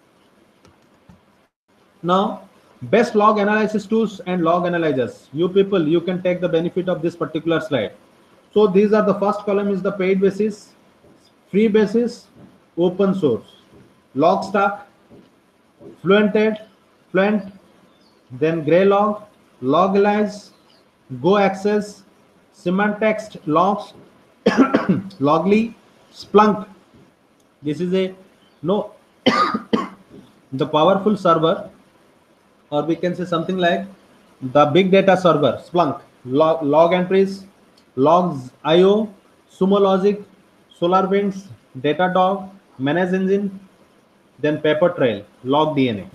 Now, best log analysis tools and log analyzers. You people, you can take the benefit of this particular slide. So these are the first column is the paid basis, free basis, open source, Logstash, Fluented, Fluent, then Graylog, Logalize, GoAccess, Symantec Logs, Logly, Splunk. This is a no the powerful server, or we can say something like the big data server, Splunk, log, log entries, logs dot i o, Sumo Logic, SolarWinds, Datadog, Manage Engine, then Papertrail, Log D N A.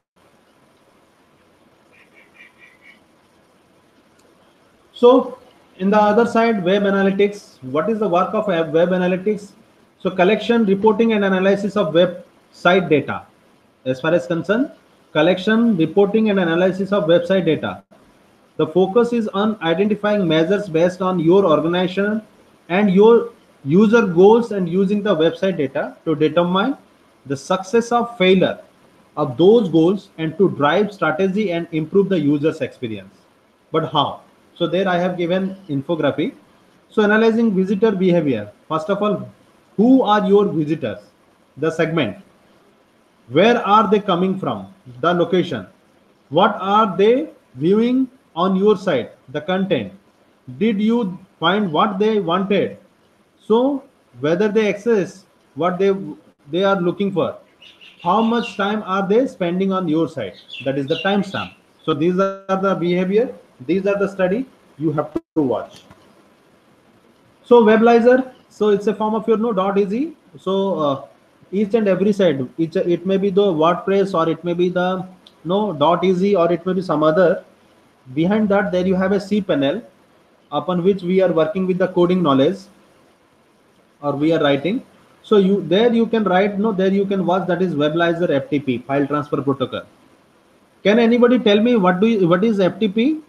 So in the other side, web analytics. What is the work of web analytics? So collection, reporting and analysis of website data. As far as concerned, collection, reporting and analysis of website data. The focus is on identifying measures based on your organization and your user goals, and using the website data to determine the success or failure of those goals, and to drive strategy and improve the user's experience. But how? So there I have given infographic. So analyzing visitor behavior. First of all, who are your visitors? The segment. Where are they coming from? The location. What are they viewing on your site? The content. Did you find what they wanted? So whether they access what they they are looking for, how much time are they spending on your site, that is the timestamp. So these are the behavior, these are the study you have to watch. So Weblizer, so it's a form of your no dot easy. So uh, each and every site, each, it may be the WordPress, or it may be the no dot easy, or it may be some other. Behind that, there you have a C panel upon which we are working with the coding knowledge, or we are writing. So you there you can write, no, there you can watch, that is Weblizer F T P, file transfer protocol. Can anybody tell me what do you, what is F T P?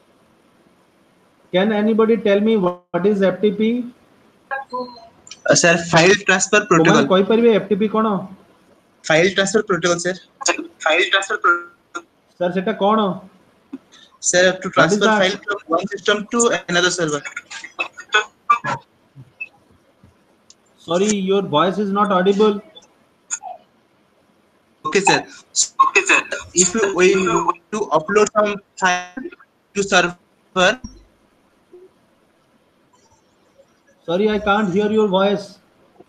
Can anybody tell me what is F T P? Uh, sir, file transfer protocol. कोई परिवे F T P कौन? File transfer protocol, sir. File transfer protocol. Sir, सेटा कौन? Sir, to transfer file from one system to another server. Sorry, your voice is not audible. Okay, sir. Okay, sir. If you we to upload some file to server. Sorry, I can't hear your voice.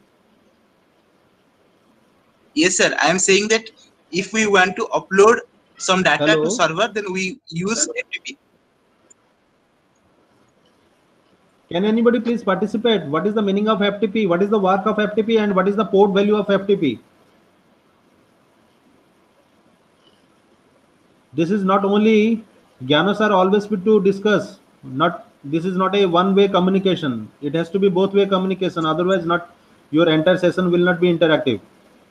Yes, sir. I am saying that if we want to upload some data Hello? to server, then we use F T P. Can anybody please participate? What is the meaning of F T P? What is the work of F T P, and what is the port value of F T P? This is not only Gyana sir always fit to discuss. Not this is not a one-way communication. It has to be both-way communication. Otherwise, not your entire session will not be interactive.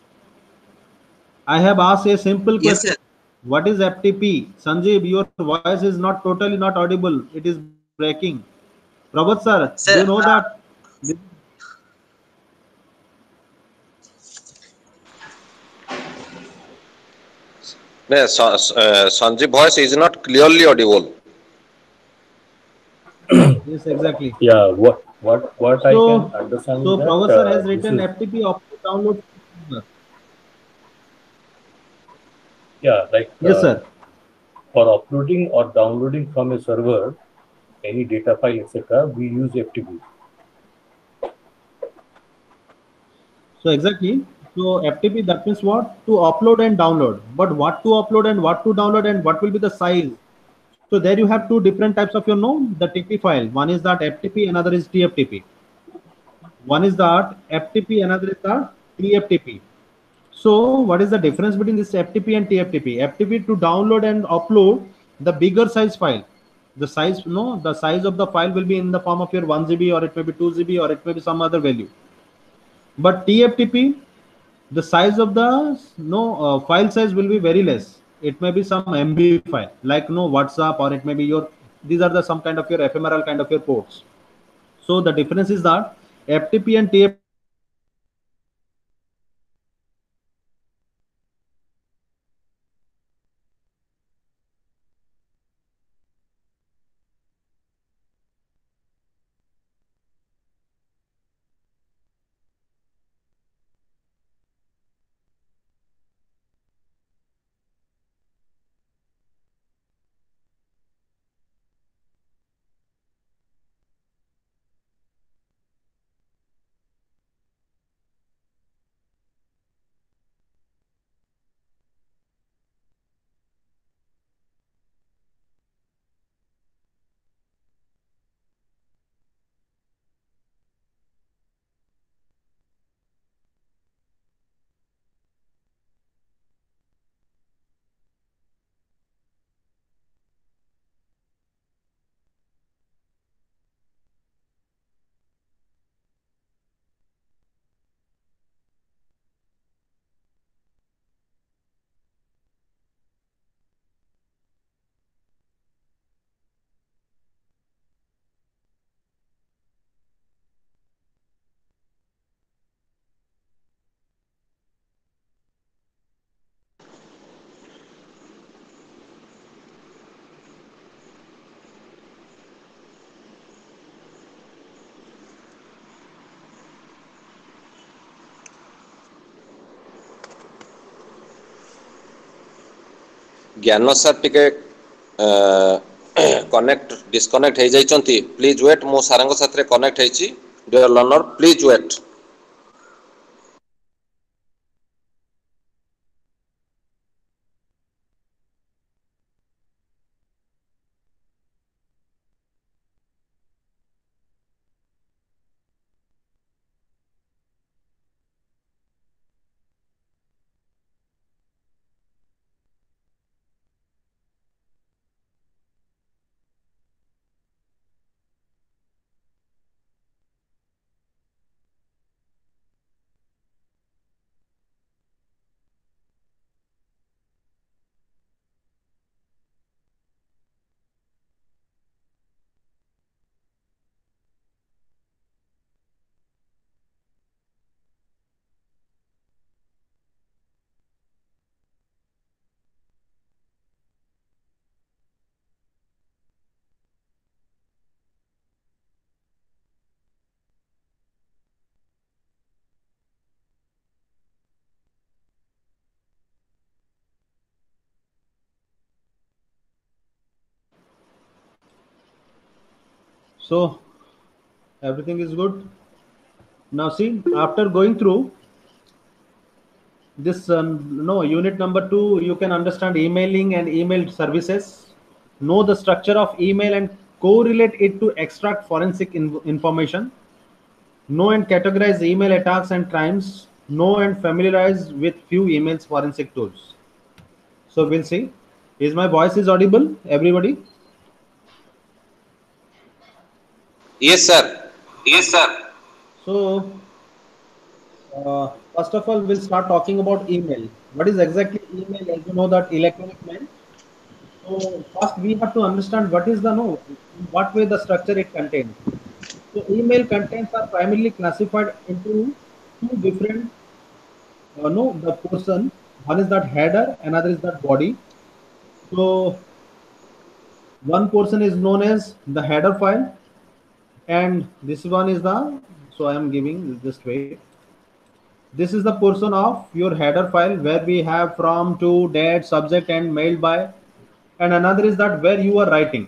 I have asked a simple question. Yes, sir. What is F T P? Sanjeev, your voice is not totally not audible. It is breaking. Prabhat sir, Sir, do you know uh, that? No, so, uh, Sanjeev voice is not clearly audible. Yes, exactly. Yeah, what what what I So, can understand so is that Prabhat sir uh, has this written is- F T P upload download. yeah, like Yes, uh, sir. for uploading or downloading from a server any data file, et cetera, we use F T P. So exactly. So F T P, that means what? To upload and download. But what to upload and what to download, and what will be the size? So there you have two different types of your know the T P file. One is that F T P, another is T F T P. One is that F T P, another is the T F T P. So what is the difference between this F T P and T F T P? F T P to download and upload the bigger size file. The size, no, the size of the file will be in the form of your one G B, or it may be two G B, or it may be some other value. But T F T P, the size of the no uh, file size will be very less. It may be some M B file, like no WhatsApp, or it may be your, these are the some kind of your ephemeral kind of your ports. So the difference is that F T P and T F T P Gyana sir टिके connect disconnect हो जाइछंती please wait मो सारंग साथरे connect हेछि dear learner please wait So everything is good. Now see, after going through this um, no unit number two, you can understand emailing and email services, know the structure of email and correlate it to extract forensic in information, know and categorize email attacks and crimes, know and familiarize with few emails forensic tools. So we'll see. Is my voice is audible, everybody? Yes, sir. Yes, sir. So uh, first of all, we'll start talking about email. What is exactly email? As you know, that electronic mail. So first we have to understand what is the no, what way the structure it contains. So email contents are primarily classified into two different uh, no the portion. One is that header, another is that body. So one portion is known as the header file, and this one is the, so I am giving, just wait. This is the portion of your header file where we have from, to, date, subject and mailed by, and another is that where you are writing.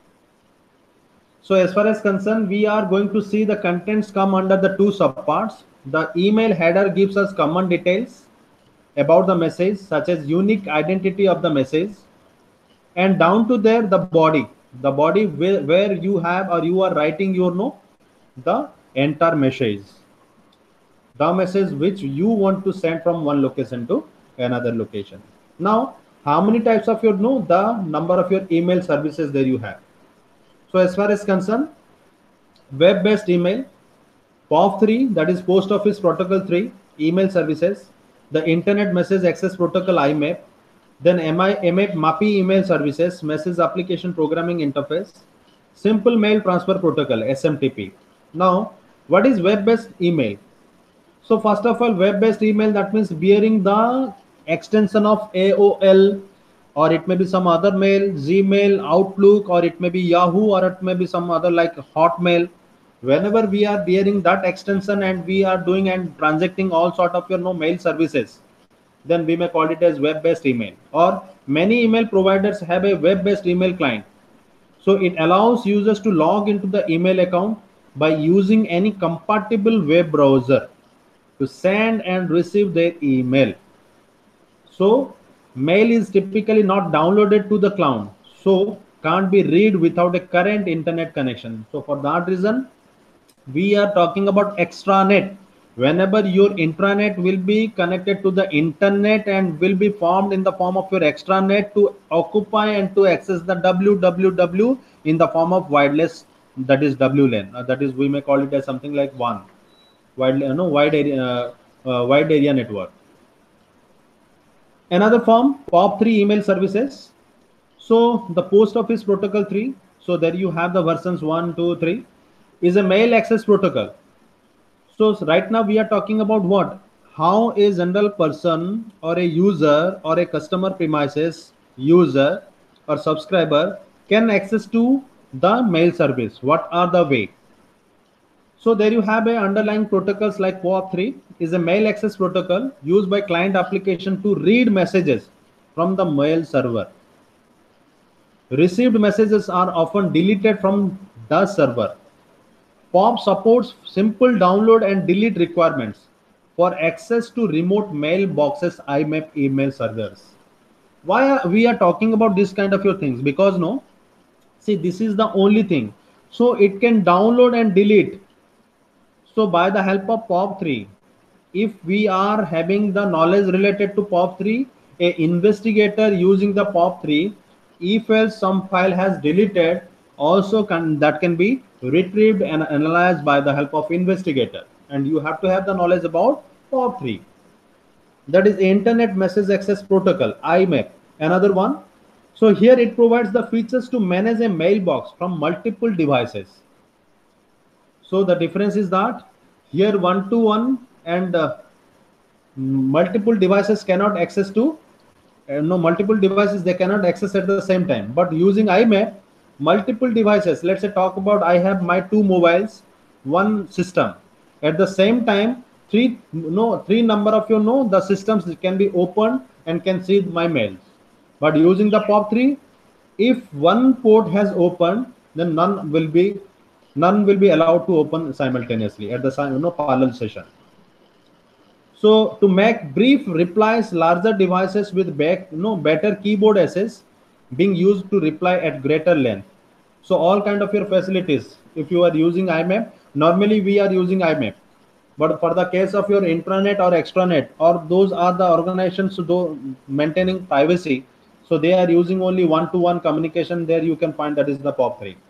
So as far as concerned, we are going to see the contents come under the two subparts. The email header gives us common details about the message, such as unique identity of the message, and down to there the body, the body where, where you have or you are writing your no the entire message, the message which you want to send from one location to another location. Now, how many types of your no the number of your email services there you have. So as far as concerned, web-based email, P O P three, that is Post Office Protocol three, email services, the Internet Message Access Protocol I M A P, then M I M A P M A P I email services, Message Application Programming Interface, Simple Mail Transfer Protocol, S M T P. Now, what is web-based email? So first of all, web-based email, that means bearing the extension of A O L, or it may be some other mail, Gmail, Outlook, or it may be Yahoo, or it may be some other like Hotmail. Whenever we are bearing that extension and we are doing and transacting all sort of your no mail services, then we may call it as web-based email. Or many email providers have a web-based email client. So it allows users to log into the email account by using any compatible web browser to send and receive their email. So mail is typically not downloaded to the cloud, so can't be read without a current internet connection. So for that reason, we are talking about extranet. Whenever your intranet will be connected to the internet and will be formed in the form of your extranet to occupy and to access the W W W in the form of wireless, that is W LAN. Uh, that is, we may call it as something like one wide, you know, wide area, uh, uh, wide area network. Another form, P O P three email services. So the Post Office Protocol three. So there you have the versions one, two, three. Is a mail access protocol. So right now we are talking about what? How a general person or a user or a customer premises user or subscriber can access to the mail service. What are the way? So there you have a underlying protocols like P O P three is a mail access protocol used by client application to read messages from the mail server. Received messages are often deleted from the server. P O P supports simple download and delete requirements for access to remote mailboxes, I M A P email servers. Why are we are talking about this kind of your things? Because no, see, this is the only thing. So it can download and delete. So by the help of P O P three, if we are having the knowledge related to P O P three, a investigator using the P O P three, if else some file has deleted, also can that can be retrieved and analyzed by the help of investigator. And you have to have the knowledge about P O P three. That is Internet Message Access Protocol, I M A P. Another one. So here it provides the features to manage a mailbox from multiple devices. So the difference is that here one to one and uh, multiple devices cannot access to, uh, no multiple devices they cannot access at the same time. But using I M A P, multiple devices, let's say talk about I have my two mobiles, one system. At the same time, three no three number of you know the systems can be opened and can see my mails. But using the P O P three, if one port has opened, then none will be None will be allowed to open simultaneously at the same, you know, parallel session. So to make brief replies, larger devices with back, you know, better keyboard access being used to reply at greater length. So all kind of your facilities, if you are using I M A P, normally we are using I M A P. But for the case of your intranet or extranet, or those are the organizations though maintaining privacy, so they are using only one-to-one communication. There you can find that is the P O P three.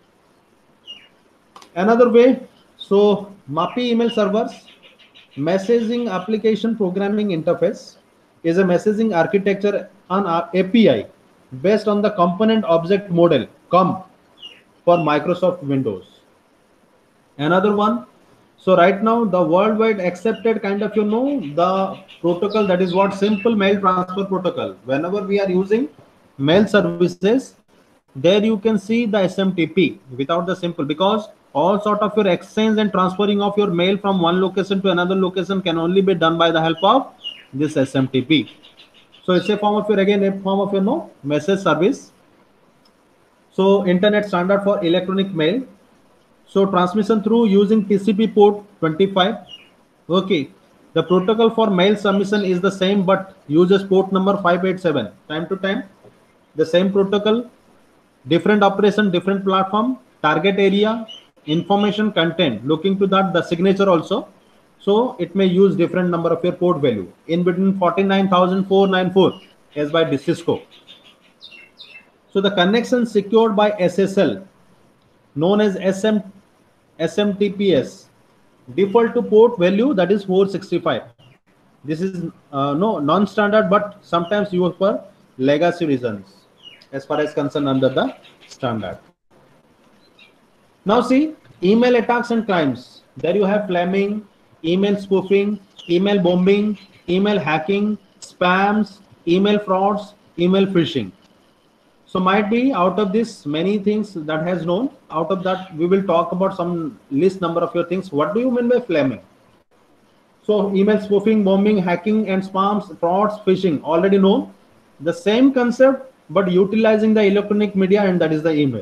Another way, so MAPI email servers, messaging application programming interface, is a messaging architecture on A P I based on the component object model C O M for Microsoft Windows. Another one, so right now the worldwide accepted kind of, you know, the protocol, that is what simple mail transfer protocol. Whenever we are using mail services, there you can see the S M T P without the simple, because all sort of your exchange and transferring of your mail from one location to another location can only be done by the help of this S M T P. So it's a form of your, again, a form of, you know, message service. So internet standard for electronic mail. So transmission through using T C P port twenty-five. Okay. The protocol for mail submission is the same, but uses port number five eighty-seven. Time to time, the same protocol, different operation, different platform, target area, information content, looking to that the signature also. So it may use different number of your port value in between forty-nine thousand four hundred ninety-four as by Cisco. So the connection secured by S S L, known as S M, S M T P S, default to port value, that is four sixty-five. This is uh, no non-standard, but sometimes used for legacy reasons as far as concerned under the standard. Now see, email attacks and crimes. There you have Fleming, email spoofing, email bombing, email hacking, spams, email frauds, email phishing. So might be out of this many things that has known, out of that we will talk about some list number of your things. What do you mean by Fleming? So email spoofing, bombing, hacking and spams, frauds, phishing, already known. The same concept, but utilizing the electronic media, and that is the email.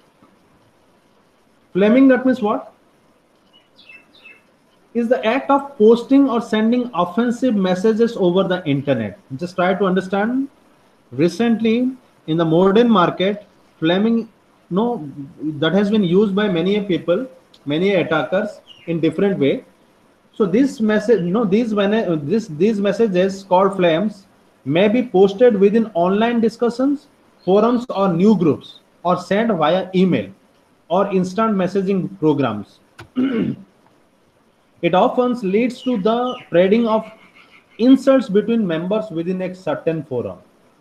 Fleming, that means what? Is the act of posting or sending offensive messages over the internet. Just try to understand. Recently, in the modern market, Fleming, no, that has been used by many people, many attackers in different way. So this message, no, these when this these messages called flames may be posted within online discussions, forums or new groups, or sent via email or instant messaging programs. It often leads to the spreading of insults between members within a certain forum.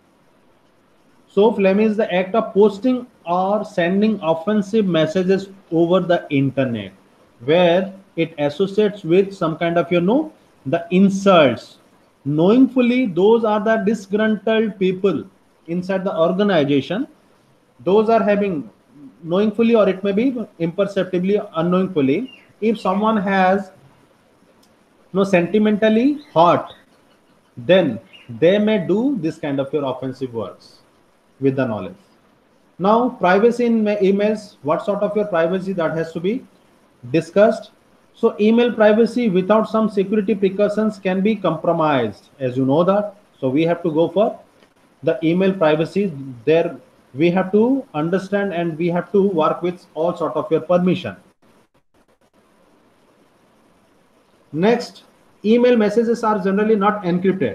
So Fleming is the act of posting or sending offensive messages over the internet, where it associates with some kind of, you know, the insults. Knowingly, those are the disgruntled people inside the organization. Those are having knowingly, or it may be imperceptibly, unknowingly. If someone has no sentimentally hurt, then they may do this kind of your offensive words with the knowledge. Now, privacy in emails, what sort of your privacy that has to be discussed. So email privacy without some security precautions can be compromised, as you know that. So we have to go for the email privacy. There we have to understand and we have to work with all sort of your permission. Next, email messages are generally not encrypted.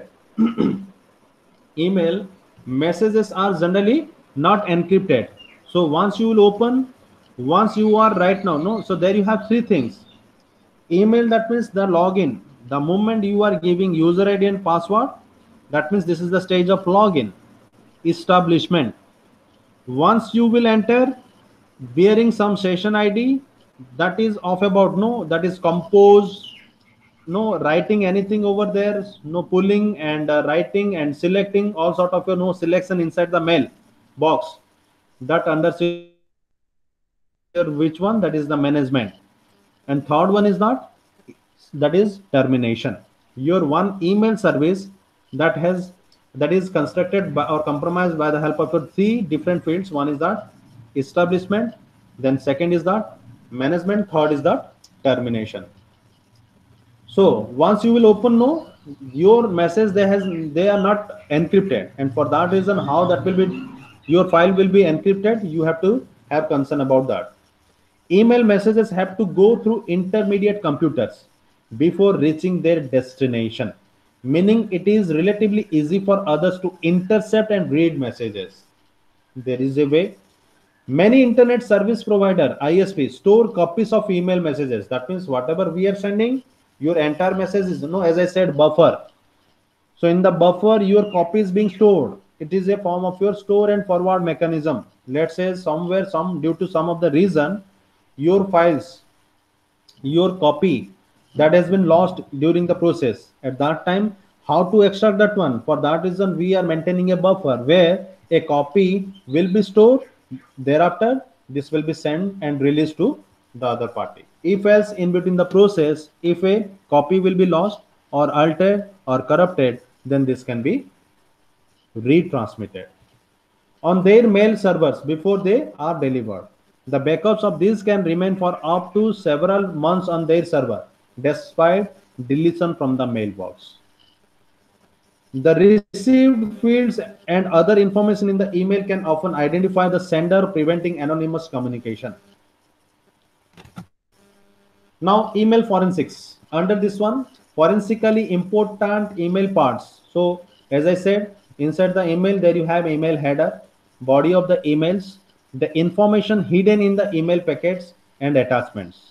Email messages are generally not encrypted. So once you will open, once you are right now, no, so there you have three things. Email, that means the login. The moment you are giving user I D and password, that means this is the stage of login, establishment. Once you will enter bearing some session I D, that is of about, no, that is composed, no writing anything over there, no pulling and uh, writing and selecting all sort of, you know, selection inside the mail box. That under which one, that is the management. And third one is that, that is termination. Your one email service that has, that is constructed by or compromised by the help of your three different fields. One is that establishment, then second is that management, third is the termination. So once you will open, no, your message they has they are not encrypted, and for that reason, how that will be, your file will be encrypted. You have to have concern about that. Email messages have to go through intermediate computers before reaching their destination, meaning it is relatively easy for others to intercept and read messages. There is a way. Many internet service provider I S P store copies of email messages. That means whatever we are sending, your entire message is, you know, as I said, buffer. So in the buffer, your copy is being stored. It is a form of your store and forward mechanism. Let's say somewhere, some due to some of the reason, your files, your copy that has been lost during the process. At that time, how to extract that one? For that reason, we are maintaining a buffer where a copy will be stored. Thereafter, this will be sent and released to the other party. If else in between the process, if a copy will be lost or altered or corrupted, then this can be retransmitted on their mail servers before they are delivered. The backups of these can remain for up to several months on their server, despite deletion from the mailbox. The received fields and other information in the email can often identify the sender, preventing anonymous communication. Now, email forensics. Under this one, forensically important email parts. So, as I said, inside the email, there you have email header, body of the emails, the information hidden in the email packets, and attachments.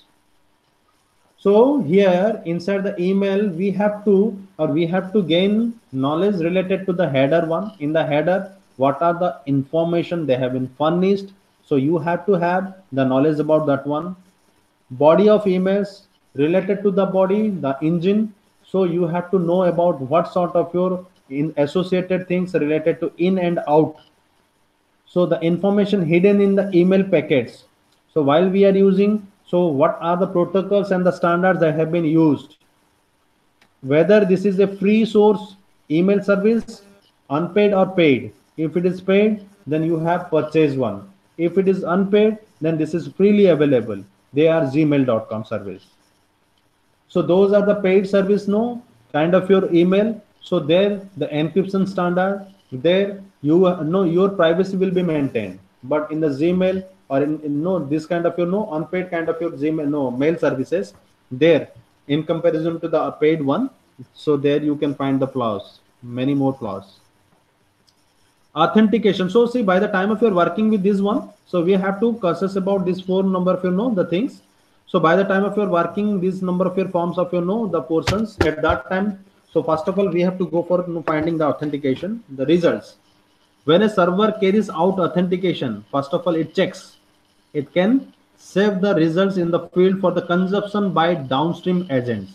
So here inside the email, we have to or we have to gain knowledge related to the header one. In the header, what are the information they have been furnished? So you have to have the knowledge about that one. Body of emails related to the body, the engine. So you have to know about what sort of your in associated things related to in and out. So the information hidden in the email packets. So while we are using, so what are the protocols and the standards that have been used? Whether this is a free source email service, unpaid or paid. If it is paid, then you have purchased one. If it is unpaid, then this is freely available. They are gmail dot com service. So those are the paid service, no kind of your email. So there the encryption standard, there you know your privacy will be maintained. But in the Gmail or in, in no this kind of your no unpaid kind of your Gmail no mail services, there in comparison to the paid one, so there you can find the flaws, many more flaws. Authentication. So see, by the time of your working with this one, so we have to cautious about this four number of you know the things. So by the time of your working this number of your forms of you know the portions at that time. So first of all, we have to go for you know, finding the authentication, the results. When a server carries out authentication, first of all, it checks. It can save the results in the field for the consumption by downstream agents.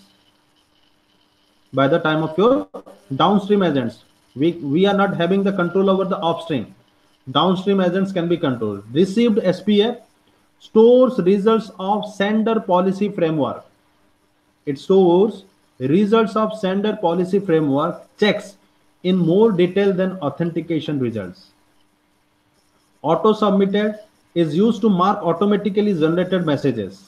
By the time of your downstream agents, we, we are not having the control over the upstream. Downstream agents can be controlled. Received S P F stores results of sender policy framework. It stores results of sender policy framework checks in more detail than authentication results. Auto submitted is used to mark automatically generated messages.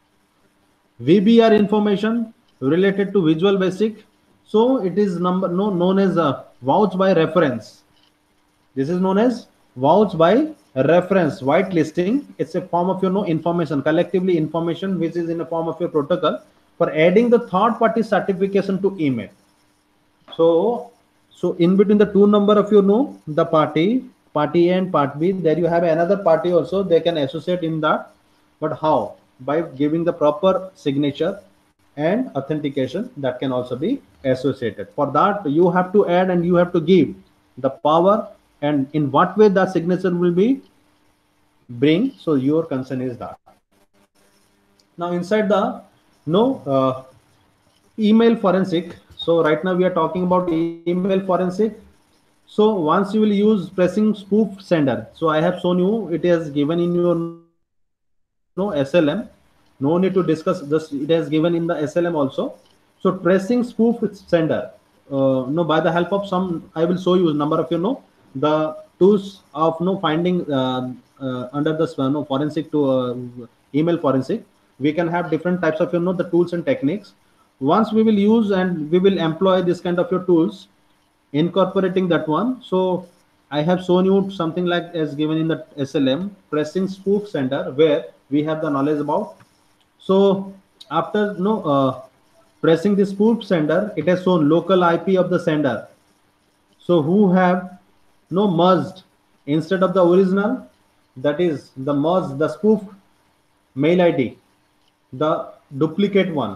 V B R information related to Visual Basic. So it is number no, known as a vouch by reference. This is known as vouch by reference whitelisting. It's a form of your know information, collectively information which is in a form of your protocol for adding the third party certification to email. So so in between the two number of you know the party party A and part B, there you have another party also, they can associate in that. But how? By giving the proper signature and authentication that can also be associated. For that you have to add and you have to give the power and in what way that signature will be bring. So your concern is that. Now inside the no uh, email forensic. So right now we are talking about email forensic. So once you will use pressing spoof sender. So I have shown you, it is given in your no S L M. No need to discuss, just it has given in the S L M also. So pressing spoof sender. Uh, no, by the help of some, I will show you number of you know the tools of no finding uh, uh, under the uh, no forensic to uh, email forensic. We can have different types of you know the tools and techniques. Once we will use and we will employ this kind of your tools, incorporating that one. So I have shown you something like as given in the S L M, pressing spoof sender, where we have the knowledge about. So after no uh, pressing the spoof sender, it has shown local I P of the sender. So who have no merged instead of the original, that is the merged the spoof mail I D, the duplicate one.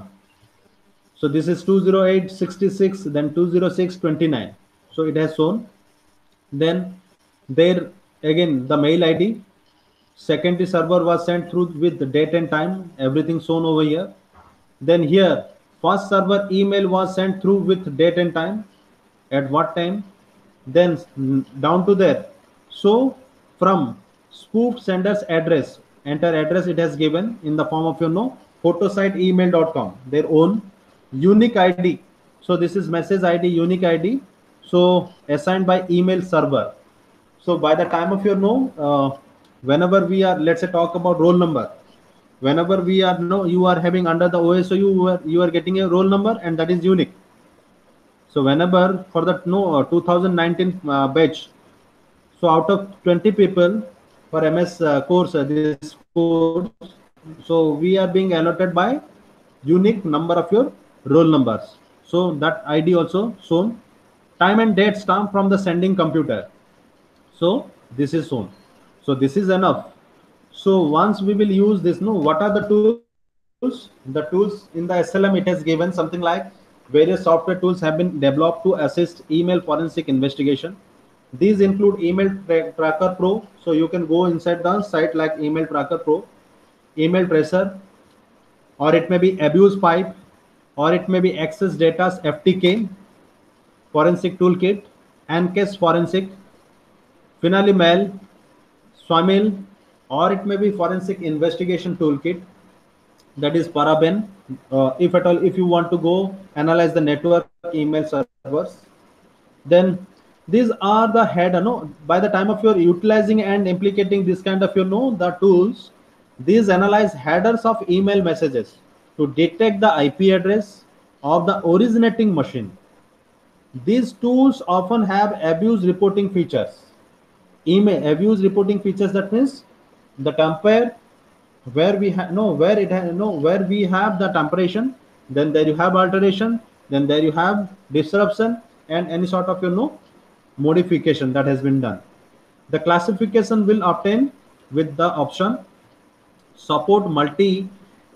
So this is two oh eight sixty-six, then two oh six twenty-nine. So it has shown. Then there again the mail I D, secondary server was sent through with the date and time, everything shown over here. Then here first server email was sent through with date and time, at what time, then down to there. So from spoof sender's address, enter address it has given in the form of you know photosite email dot com, their own unique I D. So this is message I D, unique I D, so assigned by email server. So by the time of your know uh, whenever we are, let's say talk about roll number, whenever we are no you are having under the O S O, you are you are getting a roll number and that is unique. So whenever for the no uh, two thousand nineteen uh, batch, so out of twenty people for M S uh, course, uh, this course, so we are being allotted by unique number of your roll numbers. So that I D also shown. Time and date stamp from the sending computer. So this is shown. So this is enough. So once we will use this, no, what are the tools? The tools in the S L M, it has given something like various software tools have been developed to assist email forensic investigation. These include Email Tra Tracker Pro. So you can go inside the site like Email Tracker Pro, Email Tracer, or it may be Abuse Pipe, or it may be Access Data's F T K, Forensic Toolkit, Ancase Forensic, Finale Mail, Swamil, or it may be Forensic Investigation Toolkit, that is Paraben. Uh, if at all, if you want to go analyze the network email servers, then these are the header. No, by the time of your utilizing and implicating this kind of you know the tools, these analyze headers of email messages to detect the I P address of the originating machine. These tools often have abuse reporting features. Email abuse reporting features, that means the tamper where we have no where it has no where we have the tamperation, then there you have alteration, then there you have disruption and any sort of you know modification that has been done. The classification will obtain with the option support multi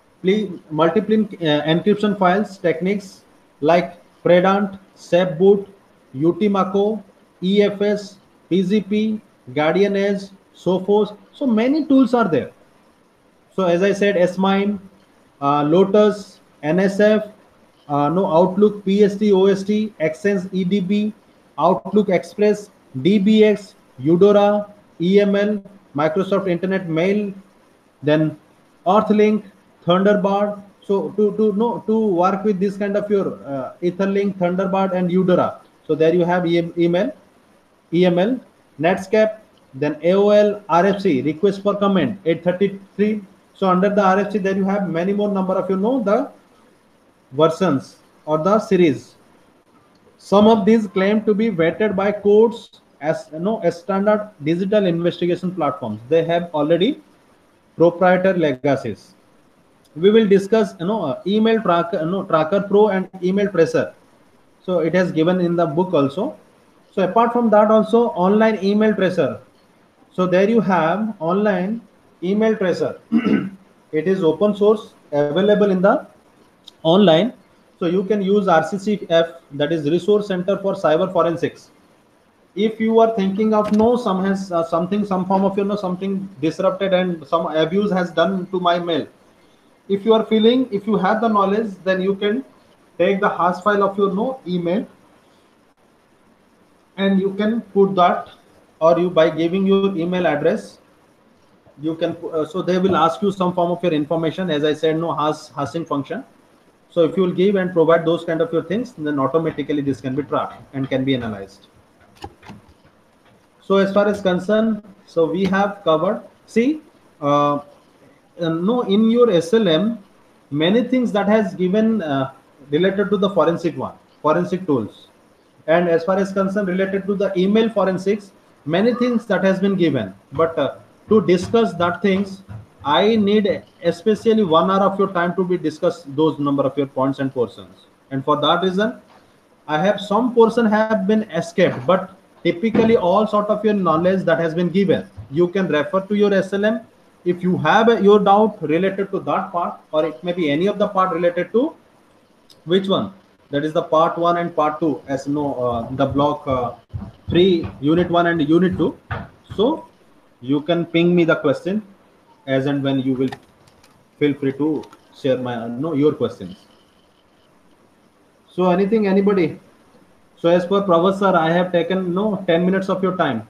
multiple uh, encryption files techniques like Predant, SafeBoot, UTMACO, E F S, P G P, Guardian Edge, Sophos. So many tools are there. So as I said, S-MIME, uh, Lotus, N S F, uh, no Outlook, P S T, O S T, Access E D B, Outlook Express, D B X, Eudora, E M L, Microsoft Internet Mail, then Earthlink, Thunderbird. So to to no to work with this kind of your uh, Etherlink, Thunderbird, and Eudora. So there you have e email, E M L, Netscape, then A O L, R F C, request for comment, eight thirty-three. So under the R F C, there you have many more number of you know the versions or the series. Some of these claim to be vetted by courts as you know as standard digital investigation platforms. They have already proprietary legacies. We will discuss you know uh, email tracker, you know, tracker pro and email tracer. So it has given in the book also. So apart from that also online email tracer. So there you have online email tracer. It is open source, available in the online. So you can use R C C F, that is Resource Center for Cyber Forensics. If you are thinking of no some has uh, something some form of you know something disrupted and some abuse has done to my mail, if you are feeling, if you have the knowledge, then you can take the hash file of your no email and you can put that, or you by giving your email address, you can uh, so they will ask you some form of your information. As I said, no hash hashing function. So if you will give and provide those kind of your things, then automatically this can be tracked and can be analyzed. So as far as concerned, so we have covered. See, uh, uh, no, in your S L M, many things that has given uh, related to the forensic one, forensic tools, and as far as concerned related to the email forensics, many things that has been given. But uh, to discuss that things, I need especially one hour of your time to be discuss those number of your points and portions. And for that reason, I have some portion have been escaped, but typically all sort of your knowledge that has been given, you can refer to your S L M. If you have a, your doubt related to that part, or it may be any of the part related to which one, that is the part one and part two, as you know, uh, the block uh, three, unit one and unit two. So you can ping me the question as and when you will feel free to share my uh, no your questions. So anything, anybody? So as per Professor, I have taken no ten minutes of your time,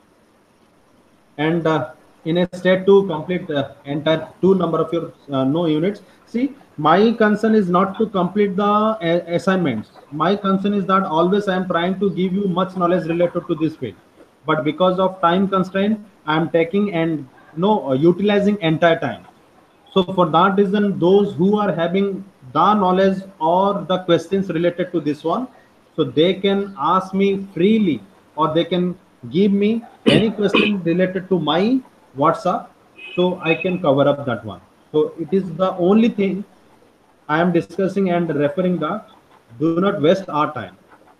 and uh, in a state to complete the entire two number of your uh, no units. See, my concern is not to complete the uh, assignments. My concern is that always I am trying to give you much knowledge related to this field, but because of time constraint, I am taking and no uh, utilizing entire time. So for that reason, those who are having the knowledge or the questions related to this one, so they can ask me freely, or they can give me any question related to my WhatsApp, so I can cover up that one. So it is the only thing I am discussing and referring that. Do not waste our time.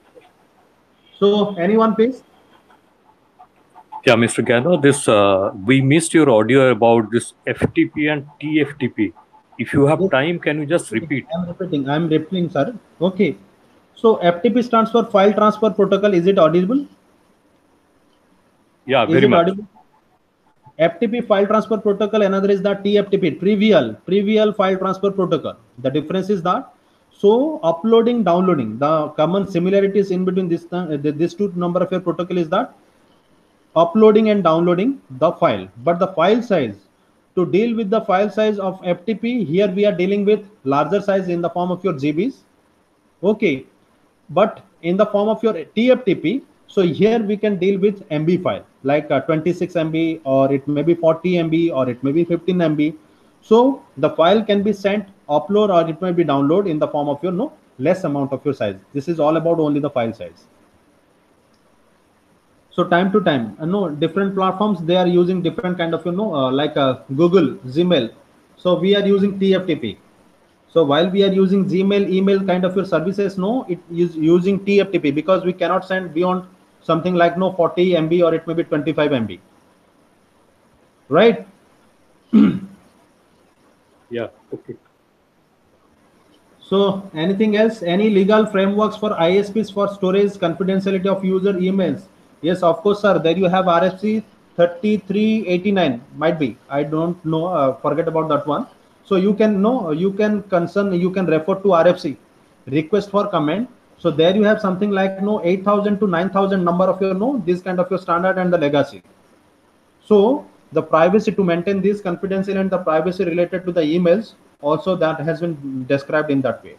So anyone, please. Yeah, Mister Gano, this uh, we missed your audio about this F T P and T F T P. If you have time, can you just repeat? I'm repeating. I'm repeating, sir. Okay. So F T P stands for File Transfer Protocol. Is it audible? Yeah, Is very it much. audible? F T P File Transfer Protocol. Another is the T F T P, Trivial, Trivial File Transfer Protocol. The difference is that, so uploading, downloading, the common similarities in between this uh, this two number of your protocol is that uploading and downloading the file, but the file size, to deal with the file size of F T P, here we are dealing with larger size in the form of your G Bs. Okay, but in the form of your T F T P, so here we can deal with M B file, like uh, twenty-six M B, or it may be forty M B, or it may be fifteen M B. So the file can be sent, upload, or it may be download in the form of your no less amount of your size. This is all about only the file size. So time to time, uh, no different platforms, they are using different kind of you know uh, like uh, Google, Gmail. So we are using T F T P. So while we are using Gmail, email kind of your services, no, it is using T F T P, because we cannot send beyond something like no forty M B, or it may be twenty-five M B. Right? Yeah. Okay. So anything else? Any legal frameworks for I S Ps for storage confidentiality of user emails? Yes, of course, sir. There you have R F C thirty-three eighty-nine. Might be. I don't know. Uh, forget about that one. So you can know. You can concern. You can refer to R F C, request for comment. So there you have something like no eight thousand to nine thousand number of your no this kind of your standard and the legacy. So the privacy, to maintain this confidential and the privacy related to the emails, also that has been described in that way.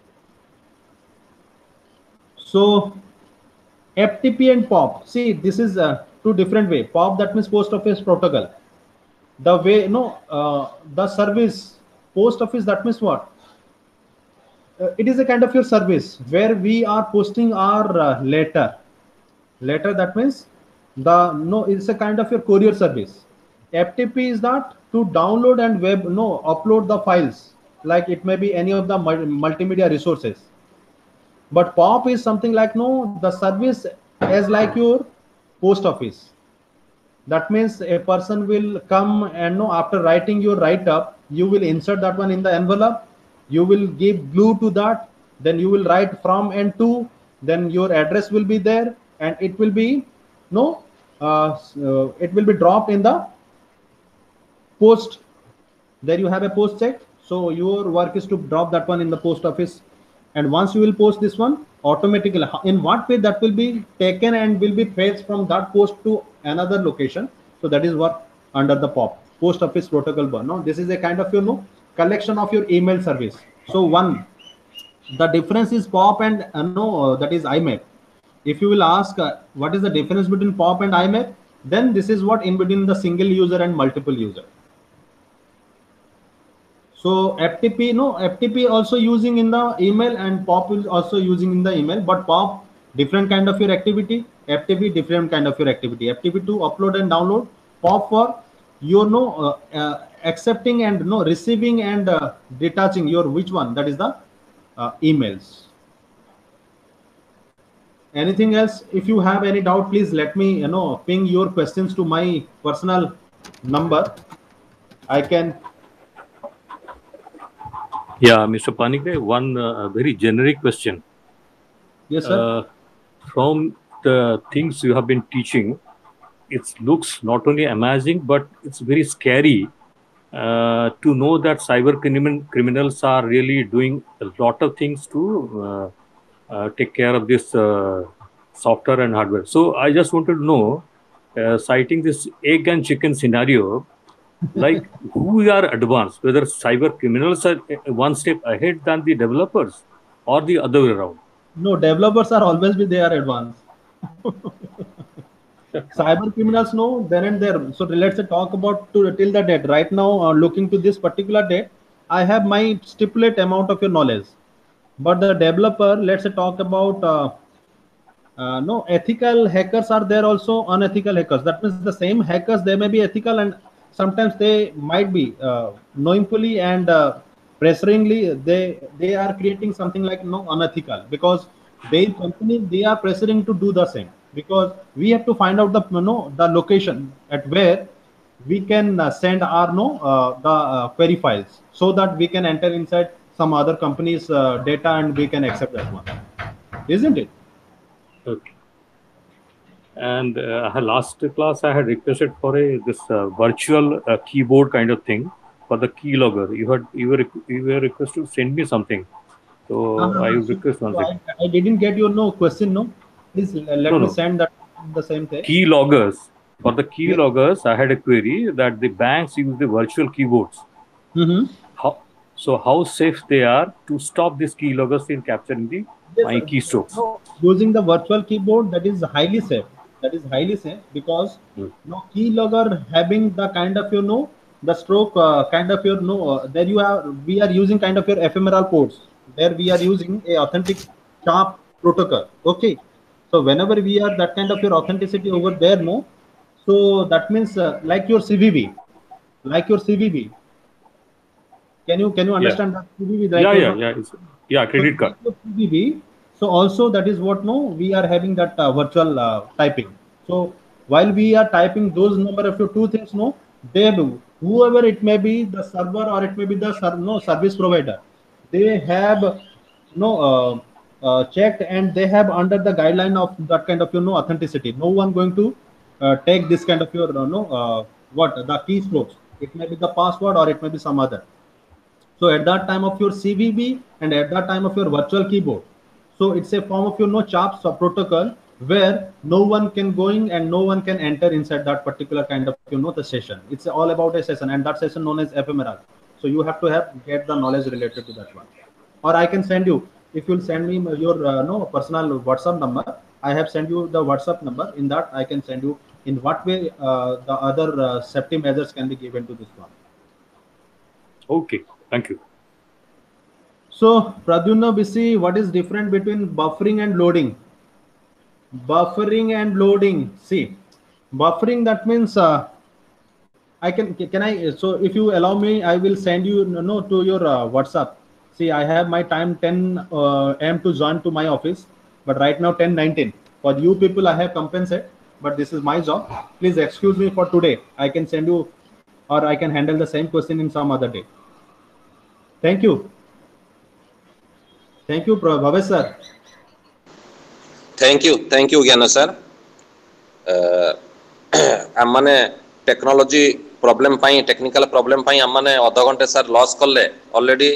So F T P and P O P. See, this is uh, two different way. P O P, that means post office protocol. The way no uh, the service post office, that means what? Uh, it is a kind of your service where we are posting our uh, letter. Letter, that means the no it's a kind of your courier service. F T P is that to download and web no upload the files, like it may be any of the multimedia resources. But P O P is something like no the service as like your post office. That means a person will come and no after writing your write up, you will insert that one in the envelope, you will give glue to that, then you will write from and to, then your address will be there, and it will be no uh, uh, it will be dropped in the post. There you have a post check. So your work is to drop that one in the post office, and once you will post this one, automatically in what way that will be taken and will be fetched from that post to another location. So that is what under the P O P, post office protocol bar. No, this is a kind of you know collection of your email service. So one, the difference is P O P and uh, no uh, that is I M A P. if you will ask uh, what is the difference between P O P and I M A P, then this is what in between the single user and multiple user. So F T P, no, F T P also using in the email and P O P is also using in the email, but P O P different kind of your activity, F T P different kind of your activity. F T P to upload and download, P O P for you know uh, uh, accepting and no receiving and uh, detaching your which one, that is the uh, emails. Anything else? If you have any doubt, please let me you know ping your questions to my personal number. I can. Yeah, Mister Panikre, one uh, very generic question. Yes, sir. Uh, from the things you have been teaching, it looks not only amazing, but it's very scary uh, to know that cyber crimin criminals are really doing a lot of things to uh, uh, take care of this uh, software and hardware. So I just wanted to know, uh, citing this egg and chicken scenario, like who are advanced, whether cyber criminals are one step ahead than the developers or the other way around? No, developers are always be they are advanced. Cyber criminals know then and there. So let's talk about to till the date. Right now, uh, looking to this particular date, I have my stipulate amount of your knowledge. But the developer, let's talk about uh, uh, no ethical hackers are there also unethical hackers. That means the same hackers they may be ethical and sometimes they might be uh, knowingly and uh, pressuringly they they are creating something like no unethical because they company they are pressuring to do the same because we have to find out the you know the location at where we can uh, send our no uh, the uh, query files so that we can enter inside some other company's uh, data and we can accept that one, isn't it? Okay. And uh, last class I had requested for a this uh, virtual uh, keyboard kind of thing for the keylogger. You had you were you were requested to send me something, so uh-huh. I would request one so thing. I, I didn't get your no question. No, please let no, me no. send that the same thing. Keyloggers for the keyloggers, I had a query that the banks use the virtual keyboards. Mm-hmm. How so? How safe they are to stop these keyloggers in capturing the Yes, my sir. keystrokes? No, using the virtual keyboard that is highly safe. That is highly safe because Hmm. no keylogger having the kind of you know the stroke uh, kind of your no uh, there you are we are using kind of your ephemeral ports. There we are using a authentic sharp protocol. Okay, so whenever we are that kind of your authenticity over there, no, so that means uh, like your C V V, like your C V V. Can you can you understand Yeah. that C V V? Like Yeah, your, yeah, yeah. It's, yeah, credit card. So, C V V, so also that is what no we are having that uh, virtual uh, typing. So while we are typing those number of your two things, no, they do whoever it may be the server or it may be the ser no service provider, they have no uh, uh, checked and they have under the guideline of that kind of you know authenticity. No one going to uh, take this kind of your uh, no uh, what the keystrokes. It may be the password or it may be some other. So at that time of your C V V and at that time of your virtual keyboard, so it's a form of your no chaps or protocol where no one can going and no one can enter inside that particular kind of you know the session. It's all about a session and that session known as ephemeral. So you have to have get the knowledge related to that one. Or I can send you if you'll send me your uh, no personal WhatsApp number. I have sent you the WhatsApp number. In that I can send you in what way uh, the other uh, safety measures can be given to this one. Okay, thank you. So, Pradyumna Bisi, what is different between buffering and loading? Buffering and loading. See, buffering that means uh, I can can I so if you allow me, I will send you no to your uh, WhatsApp. See, I have my time ten uh, a m to join to my office, but right now ten nineteen. For you people, I have compensate, but this is my job. Please excuse me for today. I can send you, or I can handle the same question in some other day. Thank you. Thank you, Bhavesh sir. Thank you, thank you, Gyana sir. आम माने technology problem पाई technical problem पाई आम माने आधा घंटे sir loss करले already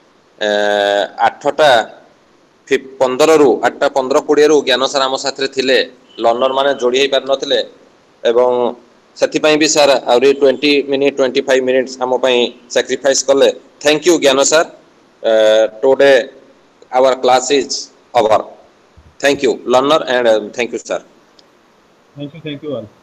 आठटा पंद्रह रु आठटा पंद्रह कोड़े रु ज्ञान सर आम साथ थिले लर्नर माने जोड़ी पार नथिले एवं सेथिपाई भी सर आउरी twenty minute twenty five minutes आम पाई सैक्रिफाइस करले thank you Gyana sir today our class is over Thank you, learner, and uh, thank you, sir. Thank you, thank you all.